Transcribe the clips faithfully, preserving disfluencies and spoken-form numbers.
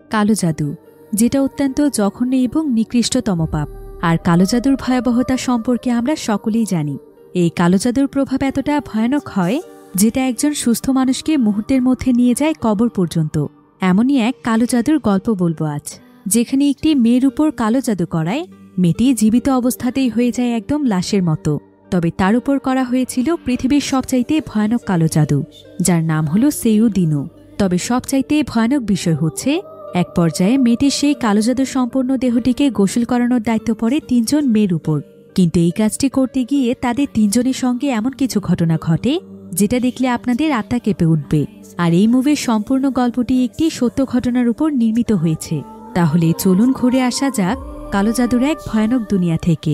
কালো জাদু, যেটা অত্যন্ত জঘন্য এবং নিকৃষ্টতম পাপ। আর কালো জাদুর ভয়াবহতা সম্পর্কে আমরা সকলেই জানি। এই কালো জাদুর প্রভাব এতটা ভয়ানক হয় যেটা একজন সুস্থ মানুষকে মুহূর্তের মধ্যে নিয়ে যায় কবর পর্যন্ত। এমনই এক কালো জাদুর গল্প বলবো আজ, যেখানে একটি মেয়ের উপর কালো জাদু করায় মেয়েটি জীবিত অবস্থাতেই হয়ে যায় একদম লাশের মতো। তবে তার উপর করা হয়েছিল পৃথিবীর সবচাইতে ভয়ানক কালো জাদু, যার নাম হলো সেয়ু দিনু। তবে সবচাইতে ভয়ানক বিষয় হচ্ছে, এক পর্যায়ে মেয়েটির সেই কালো জাদু সম্পন্ন দেহটিকে গোসল করানোর দায়িত্ব পড়ে তিনজন মেয়ের উপর। কিন্তু এই কাজটি করতে গিয়ে তাদের তিনজনের সঙ্গে এমন কিছু ঘটনা ঘটে যেটা দেখলে আপনাদের আত্মা কেঁপে উঠবে। আর এই মুভির সম্পূর্ণ গল্পটি একটি সত্য ঘটনার উপর নির্মিত হয়েছে। তাহলে চলুন ঘুরে আসা যাক কালো জাদুর এক ভয়ানক দুনিয়া থেকে।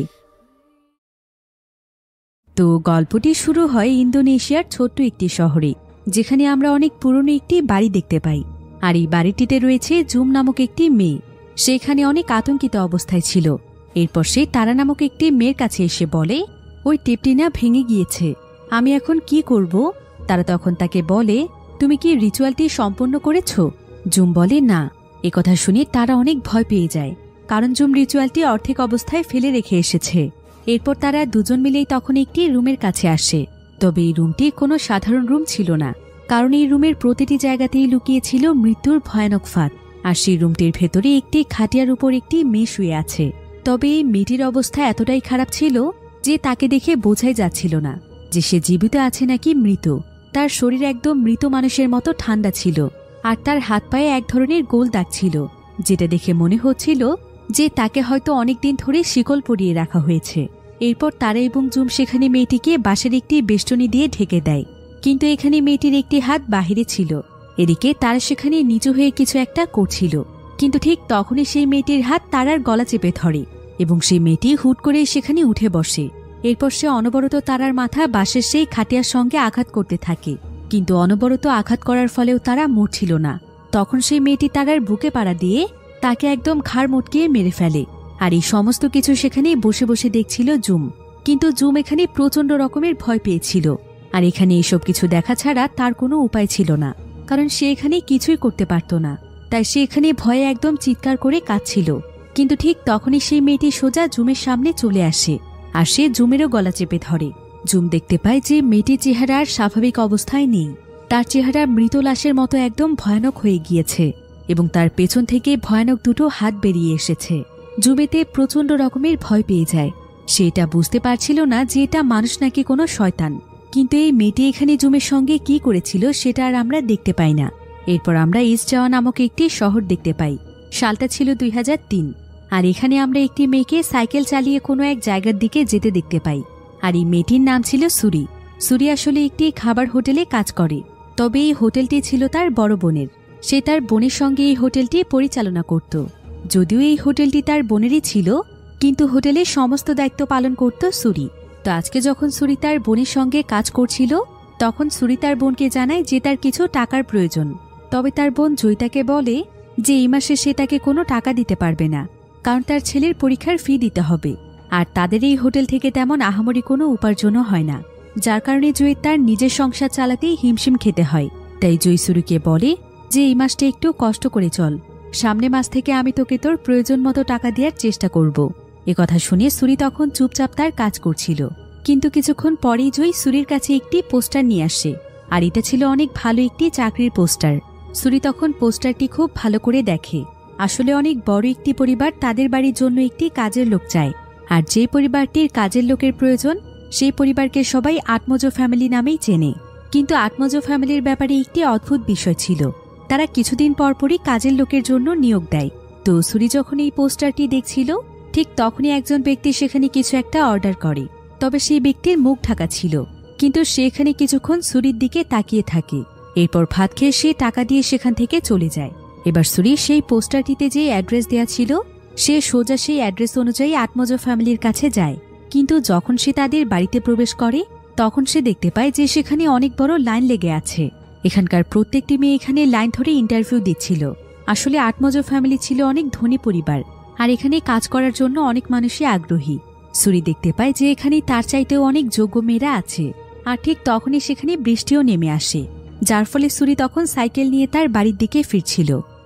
তো গল্পটি শুরু হয় ইন্দোনেশিয়ার ছোট্ট একটি শহরে, যেখানে আমরা অনেক পুরনো একটি বাড়ি দেখতে পাই। আর এই বাড়িটিতে রয়েছে জুম নামক একটি মেয়ে। সেখানে অনেক আতঙ্কিত অবস্থায় ছিল। এরপর সে তারা নামক একটি মেয়ের কাছে এসে বলে, ওই টেপটি না ভেঙে গিয়েছে, আমি এখন কি করব? তারা তখন তাকে বলে, তুমি কি রিচুয়ালটি সম্পন্ন করেছ? জুম বলে না। একথা শুনে তারা অনেক ভয় পেয়ে যায়, কারণ জুম রিচুয়ালটি অর্ধেক অবস্থায় ফেলে রেখে এসেছে। এরপর তারা দুজন মিলেই তখন একটি রুমের কাছে আসে। তবে এই রুমটি কোনো সাধারণ রুম ছিল না, কারণ এই রুমের প্রতিটি জায়গাতেই লুকিয়েছিল মৃত্যুর ভয়ানক ফাঁদ। আর সেই রুমটির ভেতরে একটি খাটিয়ার উপর একটি মেয়ে শুয়ে আছে। তবে এই মেয়েটির অবস্থা এতটাই খারাপ ছিল যে তাকে দেখে বোঝাই যাচ্ছিল না যে সে জীবিত আছে নাকি মৃত। তার শরীর একদম মৃত মানুষের মতো ঠান্ডা ছিল, আর তার হাত পায়ে এক ধরনের গোল দাগ ছিল, যেটা দেখে মনে হচ্ছিল যে তাকে হয়তো অনেকদিন ধরে শিকল পরিয়ে রাখা হয়েছে। এরপর তারা এবং জুম সেখানে মেয়েটিকে বাঁশের একটি বেষ্টনী দিয়ে ঢেকে দেয়। কিন্তু এখানে মেয়েটির একটি হাত বাহিরে ছিল। এদিকে তারা সেখানে নিচু হয়ে কিছু একটা করছিল। কিন্তু ঠিক তখনই সেই মেয়েটির হাত তারার গলা চেপে ধরে এবং সেই মেয়েটি হুট করে সেখানে উঠে বসে। এরপর সে অনবরত তারার মাথা বাঁশের সেই খাটিয়ার সঙ্গে আঘাত করতে থাকে। কিন্তু অনবরত আঘাত করার ফলেও তারা মরছিল না। তখন সেই মেয়েটি তারার বুকে পাড়া দিয়ে তাকে একদম ঘাড় মটকিয়ে মেরে ফেলে। আর এই সমস্ত কিছু সেখানে বসে বসে দেখছিল জুম। কিন্তু জুম এখানে প্রচণ্ড রকমের ভয় পেয়েছিল। আর এখানে এসব কিছু দেখা ছাড়া তার কোনো উপায় ছিল না, কারণ সে এখানে কিছুই করতে পারত না। তাই সে এখানে ভয়ে একদম চিৎকার করে কাঁদছিল। কিন্তু ঠিক তখনই সেই মেয়েটি সোজা জুমের সামনে চলে আসে, আর সে জুমেরও গলা চেপে ধরে। জুম দেখতে পায় যে মেয়েটির চেহারা আর স্বাভাবিক অবস্থায় নেই। তার চেহারা মৃত লাশের মতো একদম ভয়ানক হয়ে গিয়েছে এবং তার পেছন থেকে ভয়ানক দুটো হাত বেরিয়ে এসেছে। জুমেতে প্রচণ্ড রকমের ভয় পেয়ে যায়। সে এটা বুঝতে পারছিল না যে এটা মানুষ নাকি কোনো শয়তান। কিন্তু এই মেয়েটি এখানে জুমের সঙ্গে কি করেছিল সেটা আর আমরা দেখতে পাই না। এরপর আমরা ইস্ট জাওয়া নামক একটি শহর দেখতে পাই। সালটা ছিল দুই হাজার তিন। আর এখানে আমরা একটি মেয়েকে সাইকেল চালিয়ে কোনো এক জায়গার দিকে যেতে দেখতে পাই। আর এই মেয়েটির নাম ছিল সুরি। সুরি আসলে একটি খাবার হোটেলে কাজ করে। তবে এই হোটেলটি ছিল তার বড় বোনের। সে তার বোনের সঙ্গে এই হোটেলটি পরিচালনা করত। যদিও এই হোটেলটি তার বোনেরই ছিল, কিন্তু হোটেলের সমস্ত দায়িত্ব পালন করত সুরি। তো আজকে যখন সুরি তার বোনের সঙ্গে কাজ করছিল, তখন সুরি তার বোনকে জানায় যে তার কিছু টাকার প্রয়োজন। তবে তার বোন জয়িতাকে বলে যে এই মাসে সে তাকে কোনো টাকা দিতে পারবে না, কারণ তার ছেলের পরীক্ষার ফি দিতে হবে। আর তাদের এই হোটেল থেকে তেমন আহামরি কোনো উপার্জনও হয় না, যার কারণে জয়ী তার নিজের সংসার চালাতেই হিমশিম খেতে হয়। তাই জয়ী সুরিকে বলে যে এই মাসটা একটু কষ্ট করে চল, সামনে মাস থেকে আমি তোকে তোর প্রয়োজন মতো টাকা দেওয়ার চেষ্টা করব। একথা শুনে সুরি তখন চুপচাপ তার কাজ করছিল। কিন্তু কিছুক্ষণ পরেই জয়ী সুরির কাছে একটি পোস্টার নিয়ে আসে। আর এটা ছিল অনেক ভালো একটি চাকরির পোস্টার। সুরি তখন পোস্টারটি খুব ভালো করে দেখে। আসলে অনেক বড় একটি পরিবার তাদের বাড়ির জন্য একটি কাজের লোক চায়। আর যে পরিবারটির কাজের লোকের প্রয়োজন, সেই পরিবারকে সবাই আত্মজ ফ্যামিলি নামেই চেনে। কিন্তু আত্মজ ফ্যামিলির ব্যাপারে একটি অদ্ভুত বিষয় ছিল, তারা কিছুদিন পরপরই কাজের লোকের জন্য নিয়োগ দেয়। তো সুরি যখন এই পোস্টারটি দেখছিল, ঠিক তখনই একজন ব্যক্তি সেখানে কিছু একটা অর্ডার করে। তবে সেই ব্যক্তির মুখ ঢাকা ছিল, কিন্তু সেখানে কিছুক্ষণ সুরির দিকে তাকিয়ে থাকে। এরপর ভাত খেয়ে সে টাকা দিয়ে সেখান থেকে চলে যায়। এবার সুরি সেই পোস্টারটিতে যে অ্যাড্রেস দেয়া ছিল, সে সোজা সেই অ্যাড্রেস অনুযায়ী আত্মজ ফ্যামিলির কাছে যায়। কিন্তু যখন সে তাদের বাড়িতে প্রবেশ করে, তখন সে দেখতে পায় যে সেখানে অনেক বড় লাইন লেগে আছে। এখানকার প্রত্যেকটি মেয়ে এখানে লাইন ধরে ইন্টারভিউ দিচ্ছিল। আসলে আত্মজ ফ্যামিলি ছিল অনেক ধনী পরিবার, আর এখানে কাজ করার জন্য অনেক মানুষই আগ্রহী। সুরি দেখতে পায় যে এখানে তার চাইতেও অনেক যোগ্য মেয়েরা আছে। আর ঠিক তখনই সেখানে বৃষ্টিও নেমে আসে, যার ফলে সুরি তখন সাইকেল নিয়ে তার বাড়ির দিকে ফিরছিল।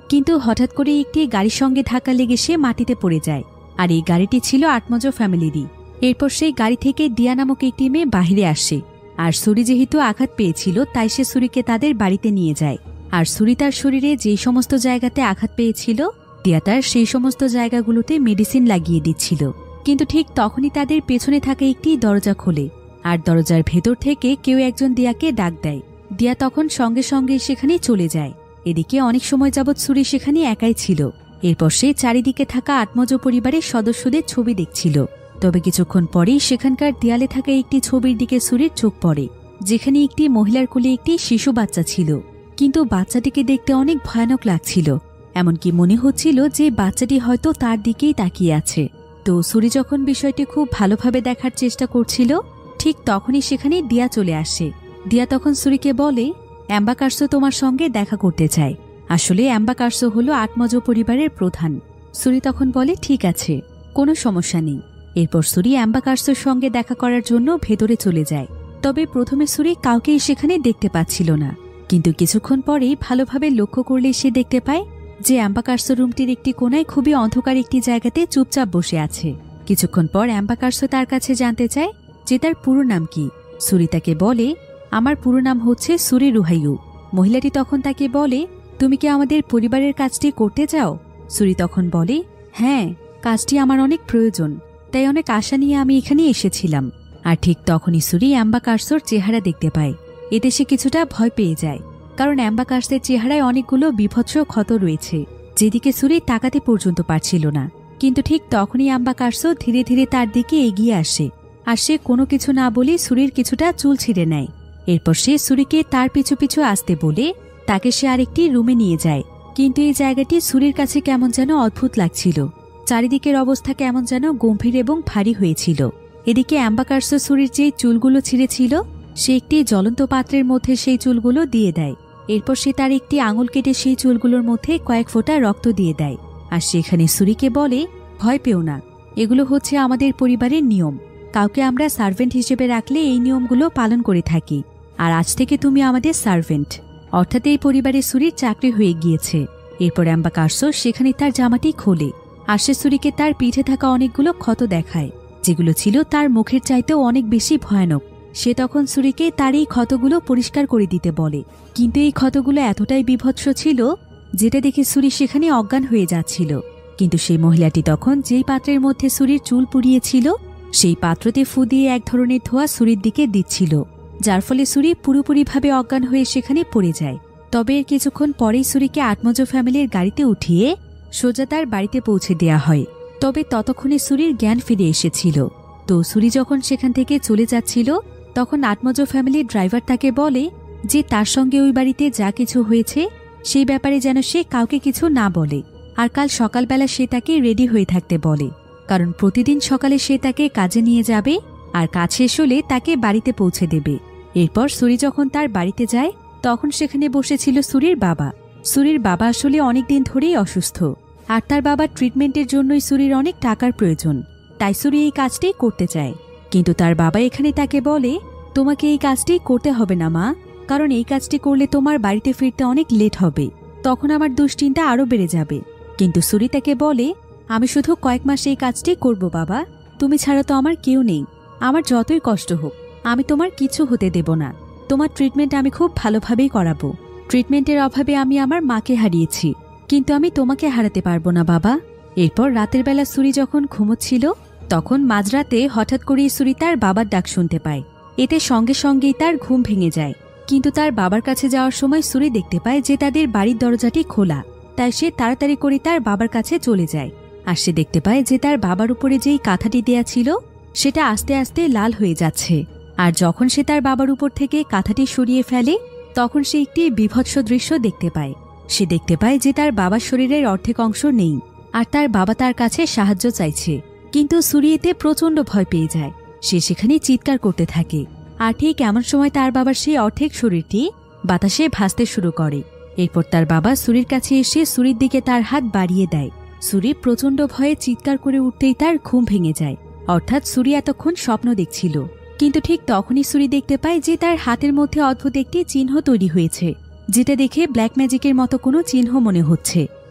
কিন্তু হঠাৎ করে একটি গাড়ির সঙ্গে ধাক্কা লেগে সে মাটিতে পড়ে যায়। আর এই গাড়িটি ছিল আটমজ ফ্যামিলিরই। এরপর সেই গাড়ি থেকে দিয়া নামক একটি মেয়ে বাহিরে আসে। আর সুরি যেহেতু আঘাত পেয়েছিল তাই সে সুরিকে তাদের বাড়িতে নিয়ে যায়। আর সুরি তার শরীরে যে সমস্ত জায়গাতে আঘাত পেয়েছিল দিয়া তার সেই সমস্ত জায়গাগুলোতে মেডিসিন লাগিয়ে দিচ্ছিল। কিন্তু ঠিক তখনই তাদের পেছনে থাকা একটি দরজা খোলে আর দরজার ভেতর থেকে কেউ একজন দিয়াকে ডাক দেয়। দিয়া তখন সঙ্গে সঙ্গে সেখানে চলে যায়। এদিকে অনেক সময় যাবৎ সুরি সেখানে একাই ছিল। এরপর সে চারিদিকে থাকা আটমজ পরিবারের সদস্যদের ছবি দেখছিল। তবে কিছুক্ষণ পরেই সেখানকার দেয়ালে থাকা একটি ছবির দিকে সুরির চোখ পড়ে, যেখানে একটি মহিলার কোলে একটি শিশু বাচ্চা ছিল। কিন্তু বাচ্চাটিকে দেখতে অনেক ভয়ানক লাগছিল, এমনকি মনে হচ্ছিল যে বাচ্চাটি হয়তো তার দিকেই তাকিয়ে আছে। তো সুরি যখন বিষয়টি খুব ভালোভাবে দেখার চেষ্টা করছিল ঠিক তখনই সেখানে দিয়া চলে আসে। দিয়া তখন সুরিকে বলে, অ্যাম্বাকার্সো তোমার সঙ্গে দেখা করতে চায়। আসলে অ্যাম্বাকার্সো হলো আটমজ পরিবারের প্রধান। সুরি তখন বলে, ঠিক আছে, কোনো সমস্যা নেই। এরপর সুরি অ্যাম্বাকার্সোর সঙ্গে দেখা করার জন্য ভেতরে চলে যায়। তবে প্রথমে সুরি কাউকেই সেখানে দেখতে পাচ্ছিল না, কিন্তু কিছুক্ষণ পরেই ভালোভাবে লক্ষ্য করলে সে দেখতে পায় যে অ্যাম্বাকার্সো রুমটির একটি কোনায় খুবই অন্ধকার একটি জায়গাতে চুপচাপ বসে আছে। কিছুক্ষণ পর অ্যাম্বাকার্সো তার কাছে জানতে চায় যে তার পুরো নাম কি। সুরি তাকে বলে, আমার পুরো নাম হচ্ছে সুরি রুহাইয়ু। মহিলাটি তখন তাকে বলে, তুমি কি আমাদের পরিবারের কাজটি করতে চাও? সুরি তখন বলে, হ্যাঁ, কাজটি আমার অনেক প্রয়োজন, তাই অনেক আশা নিয়ে আমি এখানে এসেছিলাম। আর ঠিক তখনই সুরি অ্যাম্বাকার্সোর চেহারা দেখতে পায়। এতে সে কিছুটা ভয় পেয়ে যায়, কারণ অ্যাম্বাকার্সের চেহারায় অনেকগুলো বিভৎস ক্ষত রয়েছে, যেদিকে সুরি তাকাতে পর্যন্ত পারছিল না। কিন্তু ঠিক তখনই অ্যাম্বাকার্সো ধীরে ধীরে তার দিকে এগিয়ে আসে, আর সে কোনো কিছু না বলে সুরির কিছুটা চুল ছিঁড়ে নেয়। এরপর সে সুরিকে তার পিছু পিছু আসতে বলে তাকে সে আরেকটি রুমে নিয়ে যায়। কিন্তু এই জায়গাটি সুরির কাছে কেমন যেন অদ্ভুত লাগছিল। চারিদিকের অবস্থা কেমন যেন গম্ভীর এবং ভারী হয়েছিল। এদিকে অ্যাম্বাকার্সো সুরির যে চুলগুলো ছিঁড়েছিল সে একটি জ্বলন্ত পাত্রের মধ্যে সেই চুলগুলো দিয়ে দেয়। এরপর সে তার একটি আঙুল কেটে সেই চুলগুলোর মধ্যে কয়েক ফোঁটা রক্ত দিয়ে দেয়। আর সেখানে সুরিকে বলে, ভয় পেও না, এগুলো হচ্ছে আমাদের পরিবারের নিয়ম। কাউকে আমরা সার্ভেন্ট হিসেবে রাখলে এই নিয়মগুলো পালন করে থাকি। আর আজ থেকে তুমি আমাদের সার্ভেন্ট। অর্থাৎ এই পরিবারে সুরির চাকরি হয়ে গিয়েছে। এরপর অ্যাম্বাকার্সো সেখানে তার জামাটি খোলে আর সে সুরিকে তার পিঠে থাকা অনেকগুলো ক্ষত দেখায়, যেগুলো ছিল তার মুখের চাইতেও অনেক বেশি ভয়ানক। সে তখন সুরিকে তার এই ক্ষতগুলো পরিষ্কার করে দিতে বলে, কিন্তু এই ক্ষতগুলো এতটাই বিভৎস ছিল যেটা দেখে সুরি সেখানে অজ্ঞান হয়ে যাচ্ছিল। কিন্তু সেই মহিলাটি তখন যেই পাত্রের মধ্যে সুরির চুল পুড়িয়েছিল সেই পাত্রতে ফু দিয়ে এক ধরনের ধোঁয়া সুরির দিকে দিচ্ছিল, যার ফলে সুরি পুরোপুরিভাবে অজ্ঞান হয়ে সেখানে পড়ে যায়। তবে এর কিছুক্ষণ পরেই সুরিকে আটমজ ফ্যামিলির গাড়িতে উঠিয়ে সোজা তার বাড়িতে পৌঁছে দেয়া হয়। তবে ততক্ষণে সুরির জ্ঞান ফিরে এসেছিল। তো সুরি যখন সেখান থেকে চলে যাচ্ছিল তখন আটমজ ফ্যামিলির ড্রাইভার তাকে বলে যে তার সঙ্গে ওই বাড়িতে যা কিছু হয়েছে সেই ব্যাপারে যেন সে কাউকে কিছু না বলে। আর কাল সকালবেলা সে তাকে রেডি হয়ে থাকতে বলে, কারণ প্রতিদিন সকালে সে তাকে কাজে নিয়ে যাবে আর কাজ শেষ হলে তাকে বাড়িতে পৌঁছে দেবে। এরপর সুরি যখন তার বাড়িতে যায় তখন সেখানে বসেছিল সুরির বাবা। সুরির বাবা আসলে অনেকদিন ধরেই অসুস্থ, আর তার বাবার ট্রিটমেন্টের জন্যই সুরির অনেক টাকার প্রয়োজন, তাই সুরি এই কাজটি করতে চায়। কিন্তু তার বাবা এখানে তাকে বলে, তোমাকে এই কাজটি করতে হবে না মা, কারণ এই কাজটি করলে তোমার বাড়িতে ফিরতে অনেক লেট হবে, তখন আমার দুশ্চিন্তা আরও বেড়ে যাবে। কিন্তু সুরি তাকে বলে, আমি শুধু কয়েক মাস এই কাজটি করব বাবা, তুমি ছাড়া তো আমার কেউ নেই। আমার যতই কষ্ট হোক আমি তোমার কিছু হতে দেব না। তোমার ট্রিটমেন্ট আমি খুব ভালোভাবেই করাবো। ট্রিটমেন্টের অভাবে আমি আমার মাকে হারিয়েছি, কিন্তু আমি তোমাকে হারাতে পারবো না বাবা। এরপর রাতের বেলা সুরি যখন ঘুমোচ্ছিল তখন মাঝরাতে হঠাৎ করেই সুরি তার বাবার ডাক শুনতে পায়। এতে সঙ্গে সঙ্গেই তার ঘুম ভেঙে যায়। কিন্তু তার বাবার কাছে যাওয়ার সময় সুরি দেখতে পায় যে তাদের বাড়ির দরজাটি খোলা, তাই সে তাড়াতাড়ি করে তার বাবার কাছে চলে যায়। আর সে দেখতে পায় যে তার বাবার উপরে যেই কাঁথাটি দেয়া ছিল সেটা আস্তে আস্তে লাল হয়ে যাচ্ছে। আর যখন সে তার বাবার উপর থেকে কাঁথাটি সরিয়ে ফেলে তখন সে একটি বীভৎস দৃশ্য দেখতে পায়। সে দেখতে পায় যে তার বাবার শরীরের অর্ধেক অংশ নেই, আর তার বাবা তার কাছে সাহায্য চাইছে। কিন্তু সুরি এতে প্রচণ্ড ভয় পেয়ে যায়। সে সেখানে চিৎকার করতে থাকে। আর ঠিক এমন সময় তার বাবার সেই অর্ধেক শরীরটি বাতাসে ভাসতে শুরু করে। এরপর তার বাবা সুরির কাছে এসে সুরির দিকে তার হাত বাড়িয়ে দেয়। সুরি প্রচণ্ড ভয়ে চিৎকার করে উঠতেই তার ঘুম ভেঙে যায়। অর্থাৎ সুরি এতক্ষণ স্বপ্ন দেখছিল। কিন্তু ঠিক তখনই সুরি দেখতে পায় যে তার হাতের মধ্যে অদ্ভুত একটি চিহ্ন তৈরি হয়েছে, যেটা দেখে ব্ল্যাক ম্যাজিকের মতো কোনো চিহ্ন মনে হচ্ছে।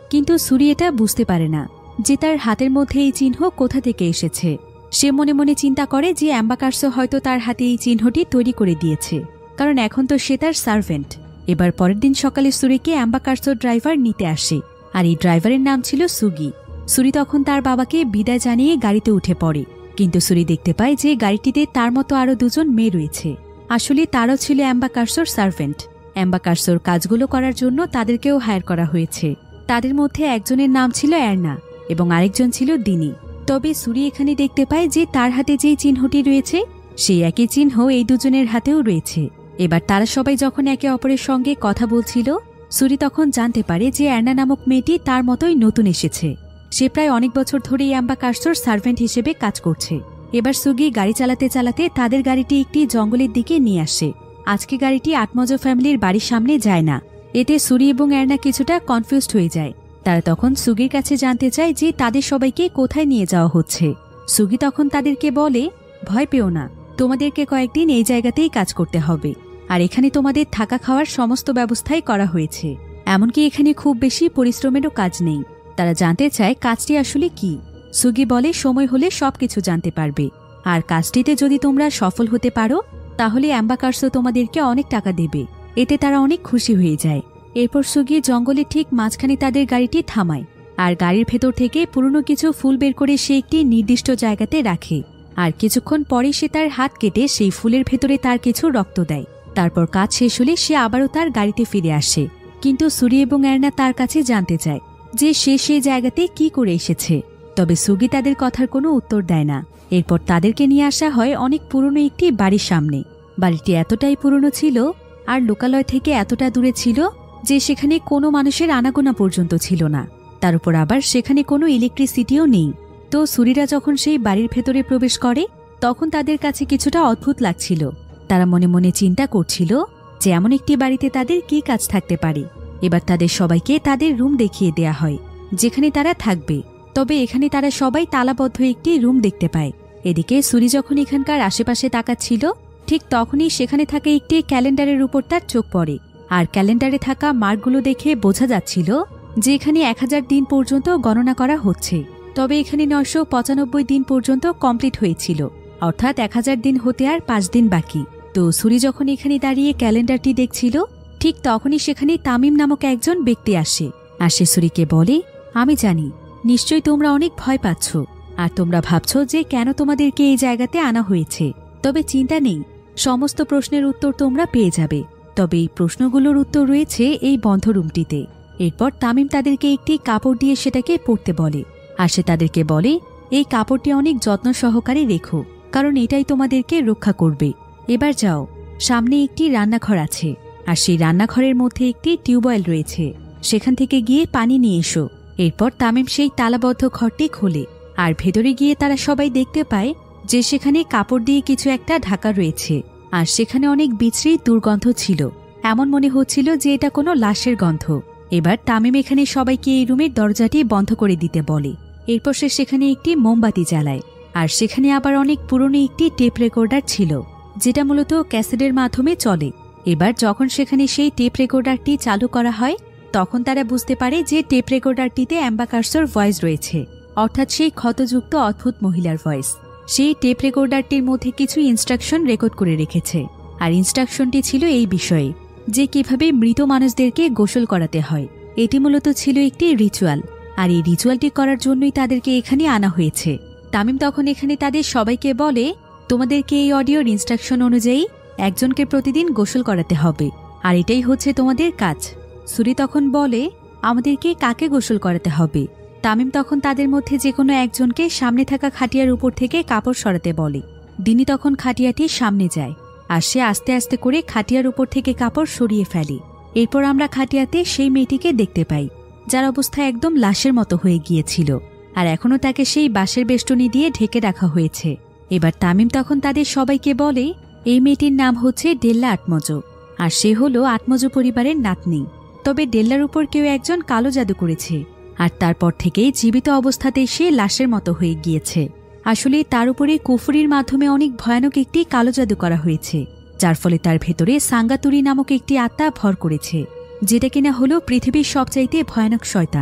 কিন্তু সুরি এটা বুঝতে পারে না যে তার হাতের মধ্যে এই চিহ্ন কোথা থেকে এসেছে। সে মনে মনে চিন্তা করে যে অ্যাম্বাকার্সো হয়তো তার হাতে এই চিহ্নটি তৈরি করে দিয়েছে, কারণ এখন তো সে তার সার্ভেন্ট। এবার পরের দিন সকালে সুরিকে অ্যাম্বাকার্সো ড্রাইভার নিতে আসে, আর এই ড্রাইভারের নাম ছিল সুগি। সুরি তখন তার বাবাকে বিদায় জানিয়ে গাড়িতে উঠে পড়ে, কিন্তু সুরি দেখতে পায় যে গাড়িটিতে তার মতো আরও দুজন মেয়ে রয়েছে। আসলে তারাও ছিল অ্যাম্বাকার্সোর সার্ভেন্ট। অ্যাম্বাকার্সোর কাজগুলো করার জন্য তাদেরকেও হায়ার করা হয়েছে। তাদের মধ্যে একজনের নাম ছিল এর্না এবং আরেকজন ছিল দিনি। তবে সুরি এখানে দেখতে পায় যে তার হাতে যেই চিহ্নটি রয়েছে সেই একই চিহ্ন এই দুজনের হাতেও রয়েছে। এবার তারা সবাই যখন একে অপরের সঙ্গে কথা বলছিল, সুরি তখন জানতে পারে যে এর্না নামক মেয়েটি তার মতোই নতুন এসেছে। সে প্রায় অনেক বছর ধরেই অ্যাম্বাকার্সোর সার্ভেন্ট হিসেবে কাজ করছে। এবার সুগি গাড়ি চালাতে চালাতে তাদের গাড়িটি একটি জঙ্গলের দিকে নিয়ে আসে। আজকে গাড়িটি আটমজো ফ্যামিলির বাড়ির সামনে যায় না। এতে সুরি এবং এর্না কিছুটা কনফিউজড হয়ে যায়। তারা তখন সুগির কাছে জানতে চায় যে তাদের সবাইকে কোথায় নিয়ে যাওয়া হচ্ছে। সুগি তখন তাদেরকে বলে, ভয় পেও না, তোমাদেরকে কয়েকদিন এই জায়গাতেই কাজ করতে হবে, আর এখানে তোমাদের থাকা খাওয়ার সমস্ত ব্যবস্থাই করা হয়েছে। এমনকি এখানে খুব বেশি পরিশ্রমেরও কাজ নেই। তারা জানতে চায় কাজটি আসলে কি। সুগি বলে, সময় হলে সবকিছু জানতে পারবে, আর কাজটিতে যদি তোমরা সফল হতে পারো তাহলে অ্যাম্বাকার্সো তোমাদেরকে অনেক টাকা দেবে। এতে তারা অনেক খুশি হয়ে যায়। এরপর সুগি জঙ্গলে ঠিক মাঝখানে তাদের গাড়িটি থামায়, আর গাড়ির ভেতর থেকে পুরনো কিছু ফুল বের করে সে একটি নির্দিষ্ট জায়গাতে রাখে। আর কিছুক্ষণ পরে সে তার হাত কেটে সেই ফুলের ভেতরে তার কিছু রক্ত দেয়। তারপর কাজ শেষ হলে সে আবারও তার গাড়িতে ফিরে আসে। কিন্তু সুরি এবং এর্না তার কাছে জানতে চায় যে সে সেই জায়গাতে কি করে এসেছে। তবে সুগি তাদের কথার কোনো উত্তর দেয় না। এরপর তাদেরকে নিয়ে আসা হয় অনেক পুরনো একটি বাড়ির সামনে। বাড়িটি এতটাই পুরনো ছিল আর লোকালয় থেকে এতটা দূরে ছিল যে সেখানে কোনো মানুষের আনাগোনা পর্যন্ত ছিল না। তার উপর আবার সেখানে কোনো ইলেকট্রিসিটিও নেই। তো সুরিরা যখন সেই বাড়ির ভেতরে প্রবেশ করে তখন তাদের কাছে কিছুটা অদ্ভুত লাগছিল। তারা মনে মনে চিন্তা করছিল যে এমন একটি বাড়িতে তাদের কি কাজ থাকতে পারে। এবার তাদের সবাইকে তাদের রুম দেখিয়ে দেয়া হয় যেখানে তারা থাকবে। তবে এখানে তারা সবাই তালাবদ্ধ একটি রুম দেখতে পায়। এদিকে সুরি যখন এখানকার আশেপাশে তাকাচ্ছিল ঠিক তখনই সেখানে থাকা একটি ক্যালেন্ডারের উপর তার চোখ পড়ে। আর ক্যালেন্ডারে থাকা মার্কগুলো দেখে বোঝা যাচ্ছিল যে এখানে এক হাজার দিন পর্যন্ত গণনা করা হচ্ছে। তবে এখানে নয়শো পঁচানব্বই দিন পর্যন্ত কমপ্লিট হয়েছিল, অর্থাৎ এক হাজার দিন হতে আর পাঁচ দিন বাকি। তো সুরি যখন এখানে দাঁড়িয়ে ক্যালেন্ডারটি দেখছিল ঠিক তখনই সেখানে তামিম নামক একজন ব্যক্তি আসে। আর সে সুরিকে বলে, আমি জানি নিশ্চয়ই তোমরা অনেক ভয় পাচ্ছ, আর তোমরা ভাবছ যে কেন তোমাদেরকে এই জায়গাতে আনা হয়েছে। তবে চিন্তা নেই, সমস্ত প্রশ্নের উত্তর তোমরা পেয়ে যাবে। তবে এই প্রশ্নগুলোর উত্তর রয়েছে এই বন্ধ রুমটিতে। এরপর তামিম তাদেরকে একটি কাপড় দিয়ে সেটাকে পরতে বলে। আর সে তাদেরকে বলে, এই কাপড়টি অনেক যত্ন সহকারে রেখো, কারণ এটাই তোমাদেরকে রক্ষা করবে। এবার যাও, সামনে একটি রান্নাঘর আছে, আর সেই রান্নাঘরের মধ্যে একটি টিউবওয়েল রয়েছে, সেখান থেকে গিয়ে পানি নিয়ে এসো। এরপর তামিম সেই তালাবদ্ধ ঘরটি খোলে, আর ভেতরে গিয়ে তারা সবাই দেখতে পায় যে সেখানে কাপড় দিয়ে কিছু একটা ঢাকা রয়েছে। আর সেখানে অনেক বিশ্রী দুর্গন্ধ ছিল, এমন মনে হচ্ছিল যে এটা কোনো লাশের গন্ধ। এবার তামিম এখানে সবাইকে এই রুমের দরজাটি বন্ধ করে দিতে বলে। এরপর সে সেখানে একটি মোমবাতি জ্বালায়, আর সেখানে আবার অনেক পুরনো একটি টেপ রেকর্ডার ছিল যেটা মূলত ক্যাসেটের মাধ্যমে চলে। এবার যখন সেখানে সেই টেপ রেকর্ডারটি চালু করা হয় তখন তারা বুঝতে পারে যে টেপ রেকর্ডারটিতে অ্যাম্বাকার্সোর ভয়েস রয়েছে, অর্থাৎ সেই ক্ষতযুক্ত অদ্ভুত মহিলার ভয়েস। সেই টেপ রেকর্ডারটির মধ্যে কিছু ইনস্ট্রাকশন রেকর্ড করে রেখেছে, আর ইনস্ট্রাকশনটি ছিল এই বিষয়ে যে কিভাবে মৃত মানুষদেরকে গোসল করাতে হয়। এটি মূলত ছিল একটি রিচুয়াল, আর এই রিচুয়ালটি করার জন্যই তাদেরকে এখানে আনা হয়েছে। তামিম তখন এখানে তাদের সবাইকে বলে, তোমাদেরকে এই অডিওর ইনস্ট্রাকশন অনুযায়ী একজনকে প্রতিদিন গোসল করাতে হবে, আর এটাই হচ্ছে তোমাদের কাজ। সুরি তখন বলে, আমাদেরকে কাকে গোসল করাতে হবে? তামিম তখন তাদের মধ্যে যে কোনো একজনকে সামনে থাকা খাটিয়ার উপর থেকে কাপড় সরাতে বলে। দিনি তখন খাটিয়াটির সামনে যায়, আর সে আস্তে আস্তে করে খাটিয়ার উপর থেকে কাপড় সরিয়ে ফেলে। এরপর আমরা খাটিয়াতে সেই মেয়েটিকে দেখতে পাই যার অবস্থা একদম লাশের মতো হয়ে গিয়েছিল, আর এখনও তাকে সেই বাঁশের বেষ্টনী দিয়ে ঢেকে রাখা হয়েছে। এবার তামিম তখন তাদের সবাইকে বলে, এই মেয়েটির নাম হচ্ছে ডেল্লা আটমজো, আর সে হলো আটমজো পরিবারের নাতনি। তবে ডেল্লার উপর কেউ একজন কালো জাদু করেছে, আর তারপর থেকে জীবিত অবস্থাতে সে লাশের মতো হয়ে গিয়েছে। আসলে তার উপরে কুফরির মাধ্যমে অনেক ভয়ানক একটি কালো জাদু করা হয়েছে, যার ফলে তার ভেতরে সাঙ্গাতুরি নামক একটি আত্মা ভর করেছে, যেটা কিনা হলো পৃথিবীর সবচাইতে ভয়ানক শয়তান।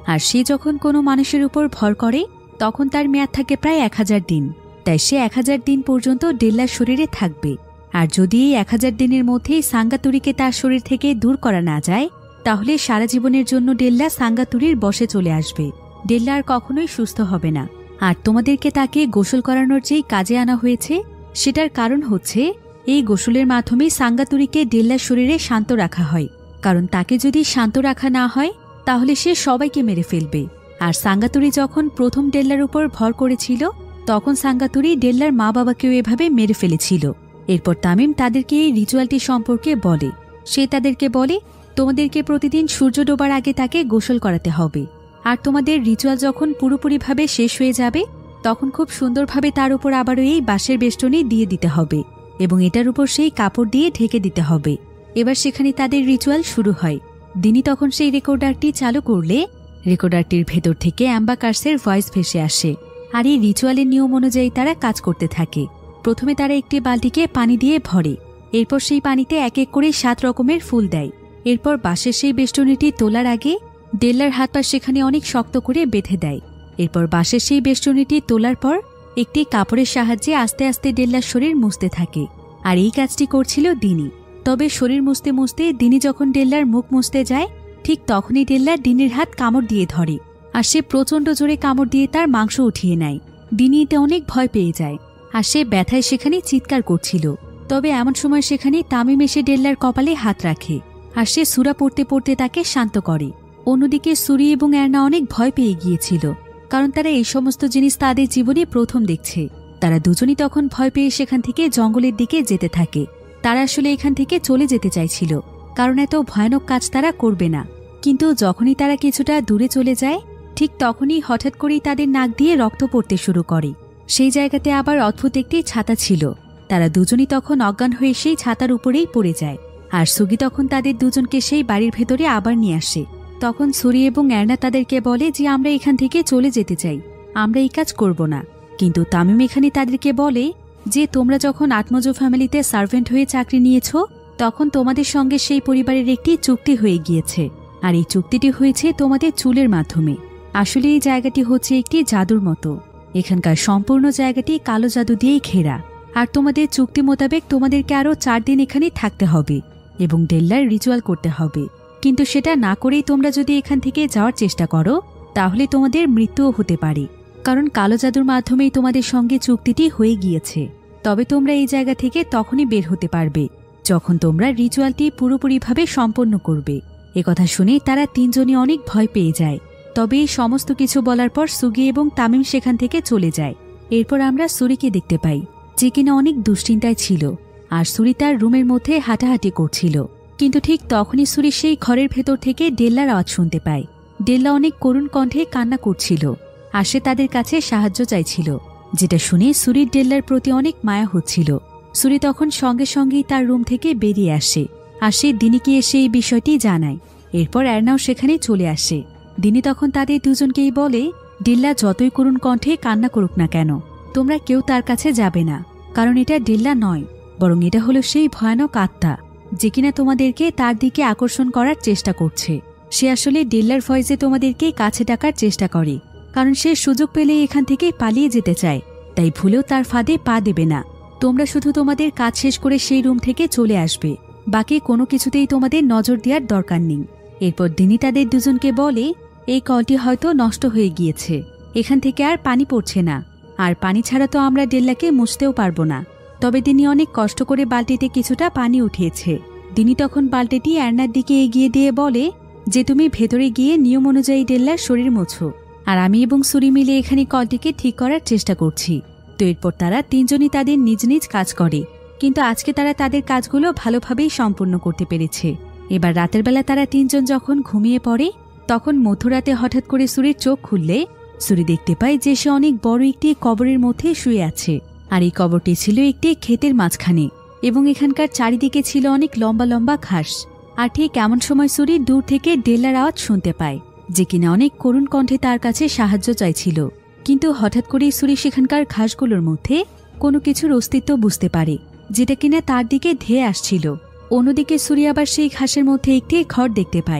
আর সে যখন কোনো মানুষের উপর ভর করে তখন তার মেয়াদ থাকে প্রায় এক হাজার দিন। তাই সে এক হাজার দিন পর্যন্ত ডেল্লার শরীরে থাকবে। আর যদি এই এক হাজার দিনের মধ্যেই সাঙ্গাতুরিকে তার শরীর থেকে দূর করা না যায়, তাহলে সারা জীবনের জন্য ডেল্লা সাঙ্গাতুরির বশে চলে আসবে। ডেল্লা আর কখনোই সুস্থ হবে না। আর তোমাদেরকে তাকে গোসল করানোর যেই কাজে আনা হয়েছে, সেটার কারণ হচ্ছে এই গোসলের মাধ্যমে সাঙ্গাতুরিকে ডেল্লার শরীরে শান্ত রাখা হয়। কারণ তাকে যদি শান্ত রাখা না হয় তাহলে সে সবাইকে মেরে ফেলবে। আর সাঙ্গাতুরি যখন প্রথম ডেল্লার উপর ভর করেছিল তখন সাঙ্গাতুরি ডেল্লার মা বাবাকেও এভাবে মেরে ফেলেছিল। এরপর তামিম তাদেরকে এই রিচুয়ালটি সম্পর্কে বলে। সে তাদেরকে বলে, তোমাদেরকে প্রতিদিন সূর্য ডোবার আগে তাকে গোসল করাতে হবে। আর তোমাদের রিচুয়াল যখন পুরোপুরিভাবে শেষ হয়ে যাবে তখন খুব সুন্দরভাবে তার উপর আবারও এই বাঁশের বেষ্টনী দিয়ে দিতে হবে এবং এটার উপর সেই কাপড় দিয়ে ঢেকে দিতে হবে। এবার সেখানে তাদের রিচুয়াল শুরু হয়। দিনি তখন সেই রেকর্ডারটি চালু করলে রেকর্ডারটির ভেতর থেকে অ্যাম্বাকার্সের ভয়েস ভেসে আসে। আর এই রিচুয়ালের নিয়ম অনুযায়ী তারা কাজ করতে থাকে। প্রথমে তারা একটি বালতিকে পানি দিয়ে ভরে, এরপর সেই পানিতে এক এক করে সাত রকমের ফুল দেয়। এরপর বাঁশের সেই বেষ্টনীটি তোলার আগে ডেল্লার হাত পা সেখানে অনেক শক্ত করে বেঁধে দেয়। এরপর বাঁশের সেই বেষ্টনীটি তোলার পর একটি কাপড়ের সাহায্যে আস্তে আস্তে ডেল্লার শরীর মুছতে থাকে। আর এই কাজটি করছিল দিনি। তবে শরীর মুছতে মুছতে দিনি যখন ডেল্লার মুখ মুছতে যায় ঠিক তখনই ডেল্লা দিনির হাত কামড় দিয়ে ধরে। আর সে প্রচণ্ড জোরে কামড় দিয়ে তার মাংস উঠিয়ে নেয়। দিনি এতে অনেক ভয় পেয়ে যায় আর সে ব্যথায় সেখানে চিৎকার করছিল। তবে এমন সময় সেখানে তামিম এসে ডেল্লার কপালে হাত রাখে আর সে সূরা পড়তে পড়তে তাকে শান্ত করে। অন্যদিকে সুরি এবং এর্না অনেক ভয় পেয়ে গিয়েছিল, কারণ তারা এই সমস্ত জিনিস তাদের জীবনে প্রথম দেখছে। তারা দুজনই তখন ভয় পেয়ে সেখান থেকে জঙ্গলের দিকে যেতে থাকে। তারা আসলে এখান থেকে চলে যেতে চাইছিল, কারণ এত ভয়ানক কাজ তারা করবে না। কিন্তু যখনই তারা কিছুটা দূরে চলে যায় ঠিক তখনই হঠাৎ করেই তাদের নাক দিয়ে রক্ত পড়তে শুরু করে। সেই জায়গাতে আবার অদ্ভুত একটি ছাতা ছিল। তারা দুজনই তখন অজ্ঞান হয়ে সেই ছাতার উপরেই পড়ে যায়। আর সুগি তখন তাদের দুজনকে সেই বাড়ির ভেতরে আবার নিয়ে আসে। তখন সুরি এবং এর্না তাদেরকে বলে যে আমরা এখান থেকে চলে যেতে চাই, আমরা এই কাজ করব না। কিন্তু তামিম এখানে তাদেরকে বলে যে তোমরা যখন আত্মজ ফ্যামিলিতে সার্ভেন্ট হয়ে চাকরি নিয়েছ তখন তোমাদের সঙ্গে সেই পরিবারের একটি চুক্তি হয়ে গিয়েছে। আর এই চুক্তিটি হয়েছে তোমাদের চুলের মাধ্যমে। আসলে এই জায়গাটি হচ্ছে একটি জাদুর মতো। এখানকার সম্পূর্ণ জায়গাটি কালো জাদু দিয়েই ঘেরা। আর তোমাদের চুক্তি মোতাবেক তোমাদেরকে আরও চার দিন এখানে থাকতে হবে এবং ডেল্লার রিচুয়াল করতে হবে। কিন্তু সেটা না করেই তোমরা যদি এখান থেকে যাওয়ার চেষ্টা করো তাহলে তোমাদের মৃত্যুও হতে পারে, কারণ কালো জাদুর মাধ্যমেই তোমাদের সঙ্গে চুক্তিটি হয়ে গিয়েছে। তবে তোমরা এই জায়গা থেকে তখনই বের হতে পারবে যখন তোমরা রিচুয়ালটি পুরোপুরিভাবে সম্পন্ন করবে। একথা শুনে তারা তিনজনই অনেক ভয় পেয়ে যায়। তবে এই সমস্ত কিছু বলার পর সুগি এবং তামিম সেখান থেকে চলে যায়। এরপর আমরা সুরিকে দেখতে পাই, যে কিনা অনেক দুশ্চিন্তায় ছিল। আর সুরি তার রুমের মধ্যে হাঁটাহাঁটি করছিল। কিন্তু ঠিক তখনই সুরি সেই ঘরের ভেতর থেকে ডেল্লার আওয়াজ শুনতে পায়। ডেল্লা অনেক করুণ কণ্ঠে কান্না করছিল আর সে তাদের কাছে সাহায্য চাইছিল, যেটা শুনে সুরির ডেল্লার প্রতি অনেক মায়া হচ্ছিল। সুরি তখন সঙ্গে সঙ্গেই তার রুম থেকে বেরিয়ে আসে আর সে দিনিকে এসে এই বিষয়টি জানায়। এরপর এর্নাও সেখানে চলে আসে। দিনি তখন তাদের দুজনকেই বলে, ডেল্লা যতই করুণ কণ্ঠে কান্না করুক না কেন তোমরা কেউ তার কাছে যাবে না, কারণ এটা ডেল্লা নয়, বরং এটা হলো সেই ভয়ানক আত্মা যে কিনা তোমাদেরকে তার দিকে আকর্ষণ করার চেষ্টা করছে। সে আসলে ডেল্লার ভয়েসে তোমাদেরকে কাছে ডাকার চেষ্টা করে, কারণ সে সুযোগ পেলে এখান থেকে পালিয়ে যেতে চায়। তাই ভুলেও তার ফাঁদে পা দেবে না। তোমরা শুধু তোমাদের কাজ শেষ করে সেই রুম থেকে চলে আসবে, বাকি কোনো কিছুতেই তোমাদের নজর দেওয়ার দরকার নেই। এরপর দিনি তাদের দুজনকে বলে, এই কলটি হয়তো নষ্ট হয়ে গিয়েছে, এখান থেকে আর পানি পড়ছে না, আর পানি ছাড়া তো আমরা ডেল্লাকে মুছতেও পারবো না। তবে দিনি অনেক কষ্ট করে বালতিতে কিছুটা পানি উঠিয়েছে। দিনি তখন বালতিটি এর্নার দিকে এগিয়ে দিয়ে বলে যে তুমি ভেতরে গিয়ে নিয়ম অনুযায়ী ডেল্লার শরীর মোছো, আর আমি এবং সুরি মিলে এখানে কলটিকে ঠিক করার চেষ্টা করছি। তো এরপর তারা তিনজনই তাদের নিজ নিজ কাজ করে, কিন্তু আজকে তারা তাদের কাজগুলো ভালোভাবেই সম্পূর্ণ করতে পেরেছে। এবার রাতের বেলা তারা তিনজন যখন ঘুমিয়ে পড়ে তখন মধ্যরাতে হঠাৎ করে সুরির চোখ খুললে সুরি দেখতে পায় যে সে অনেক বড় একটি কবরের মধ্যে শুয়ে আছে। আর এই কবরটি ছিল একটি ক্ষেতের মাঝখানে এবং এখানকার চারিদিকে ছিল অনেক লম্বা লম্বা ঘাস। আর ঠিক এমন সময় সুরি দূর থেকে ডেল্লার আওয়াজ শুনতে পায়, যে কিনা অনেক করুণ কণ্ঠে তার কাছে সাহায্য চাইছিল। কিন্তু হঠাৎ করেই সুরি সেখানকার ঘাসগুলোর মধ্যে কোনো কিছুর অস্তিত্ব বুঝতে পারে, যেটা কিনা তার দিকে ধেয়ে আসছিল। অন্যদিকে সুরি আবার সেই ঘাসের মধ্যে একটি ঘর দেখতে পায়।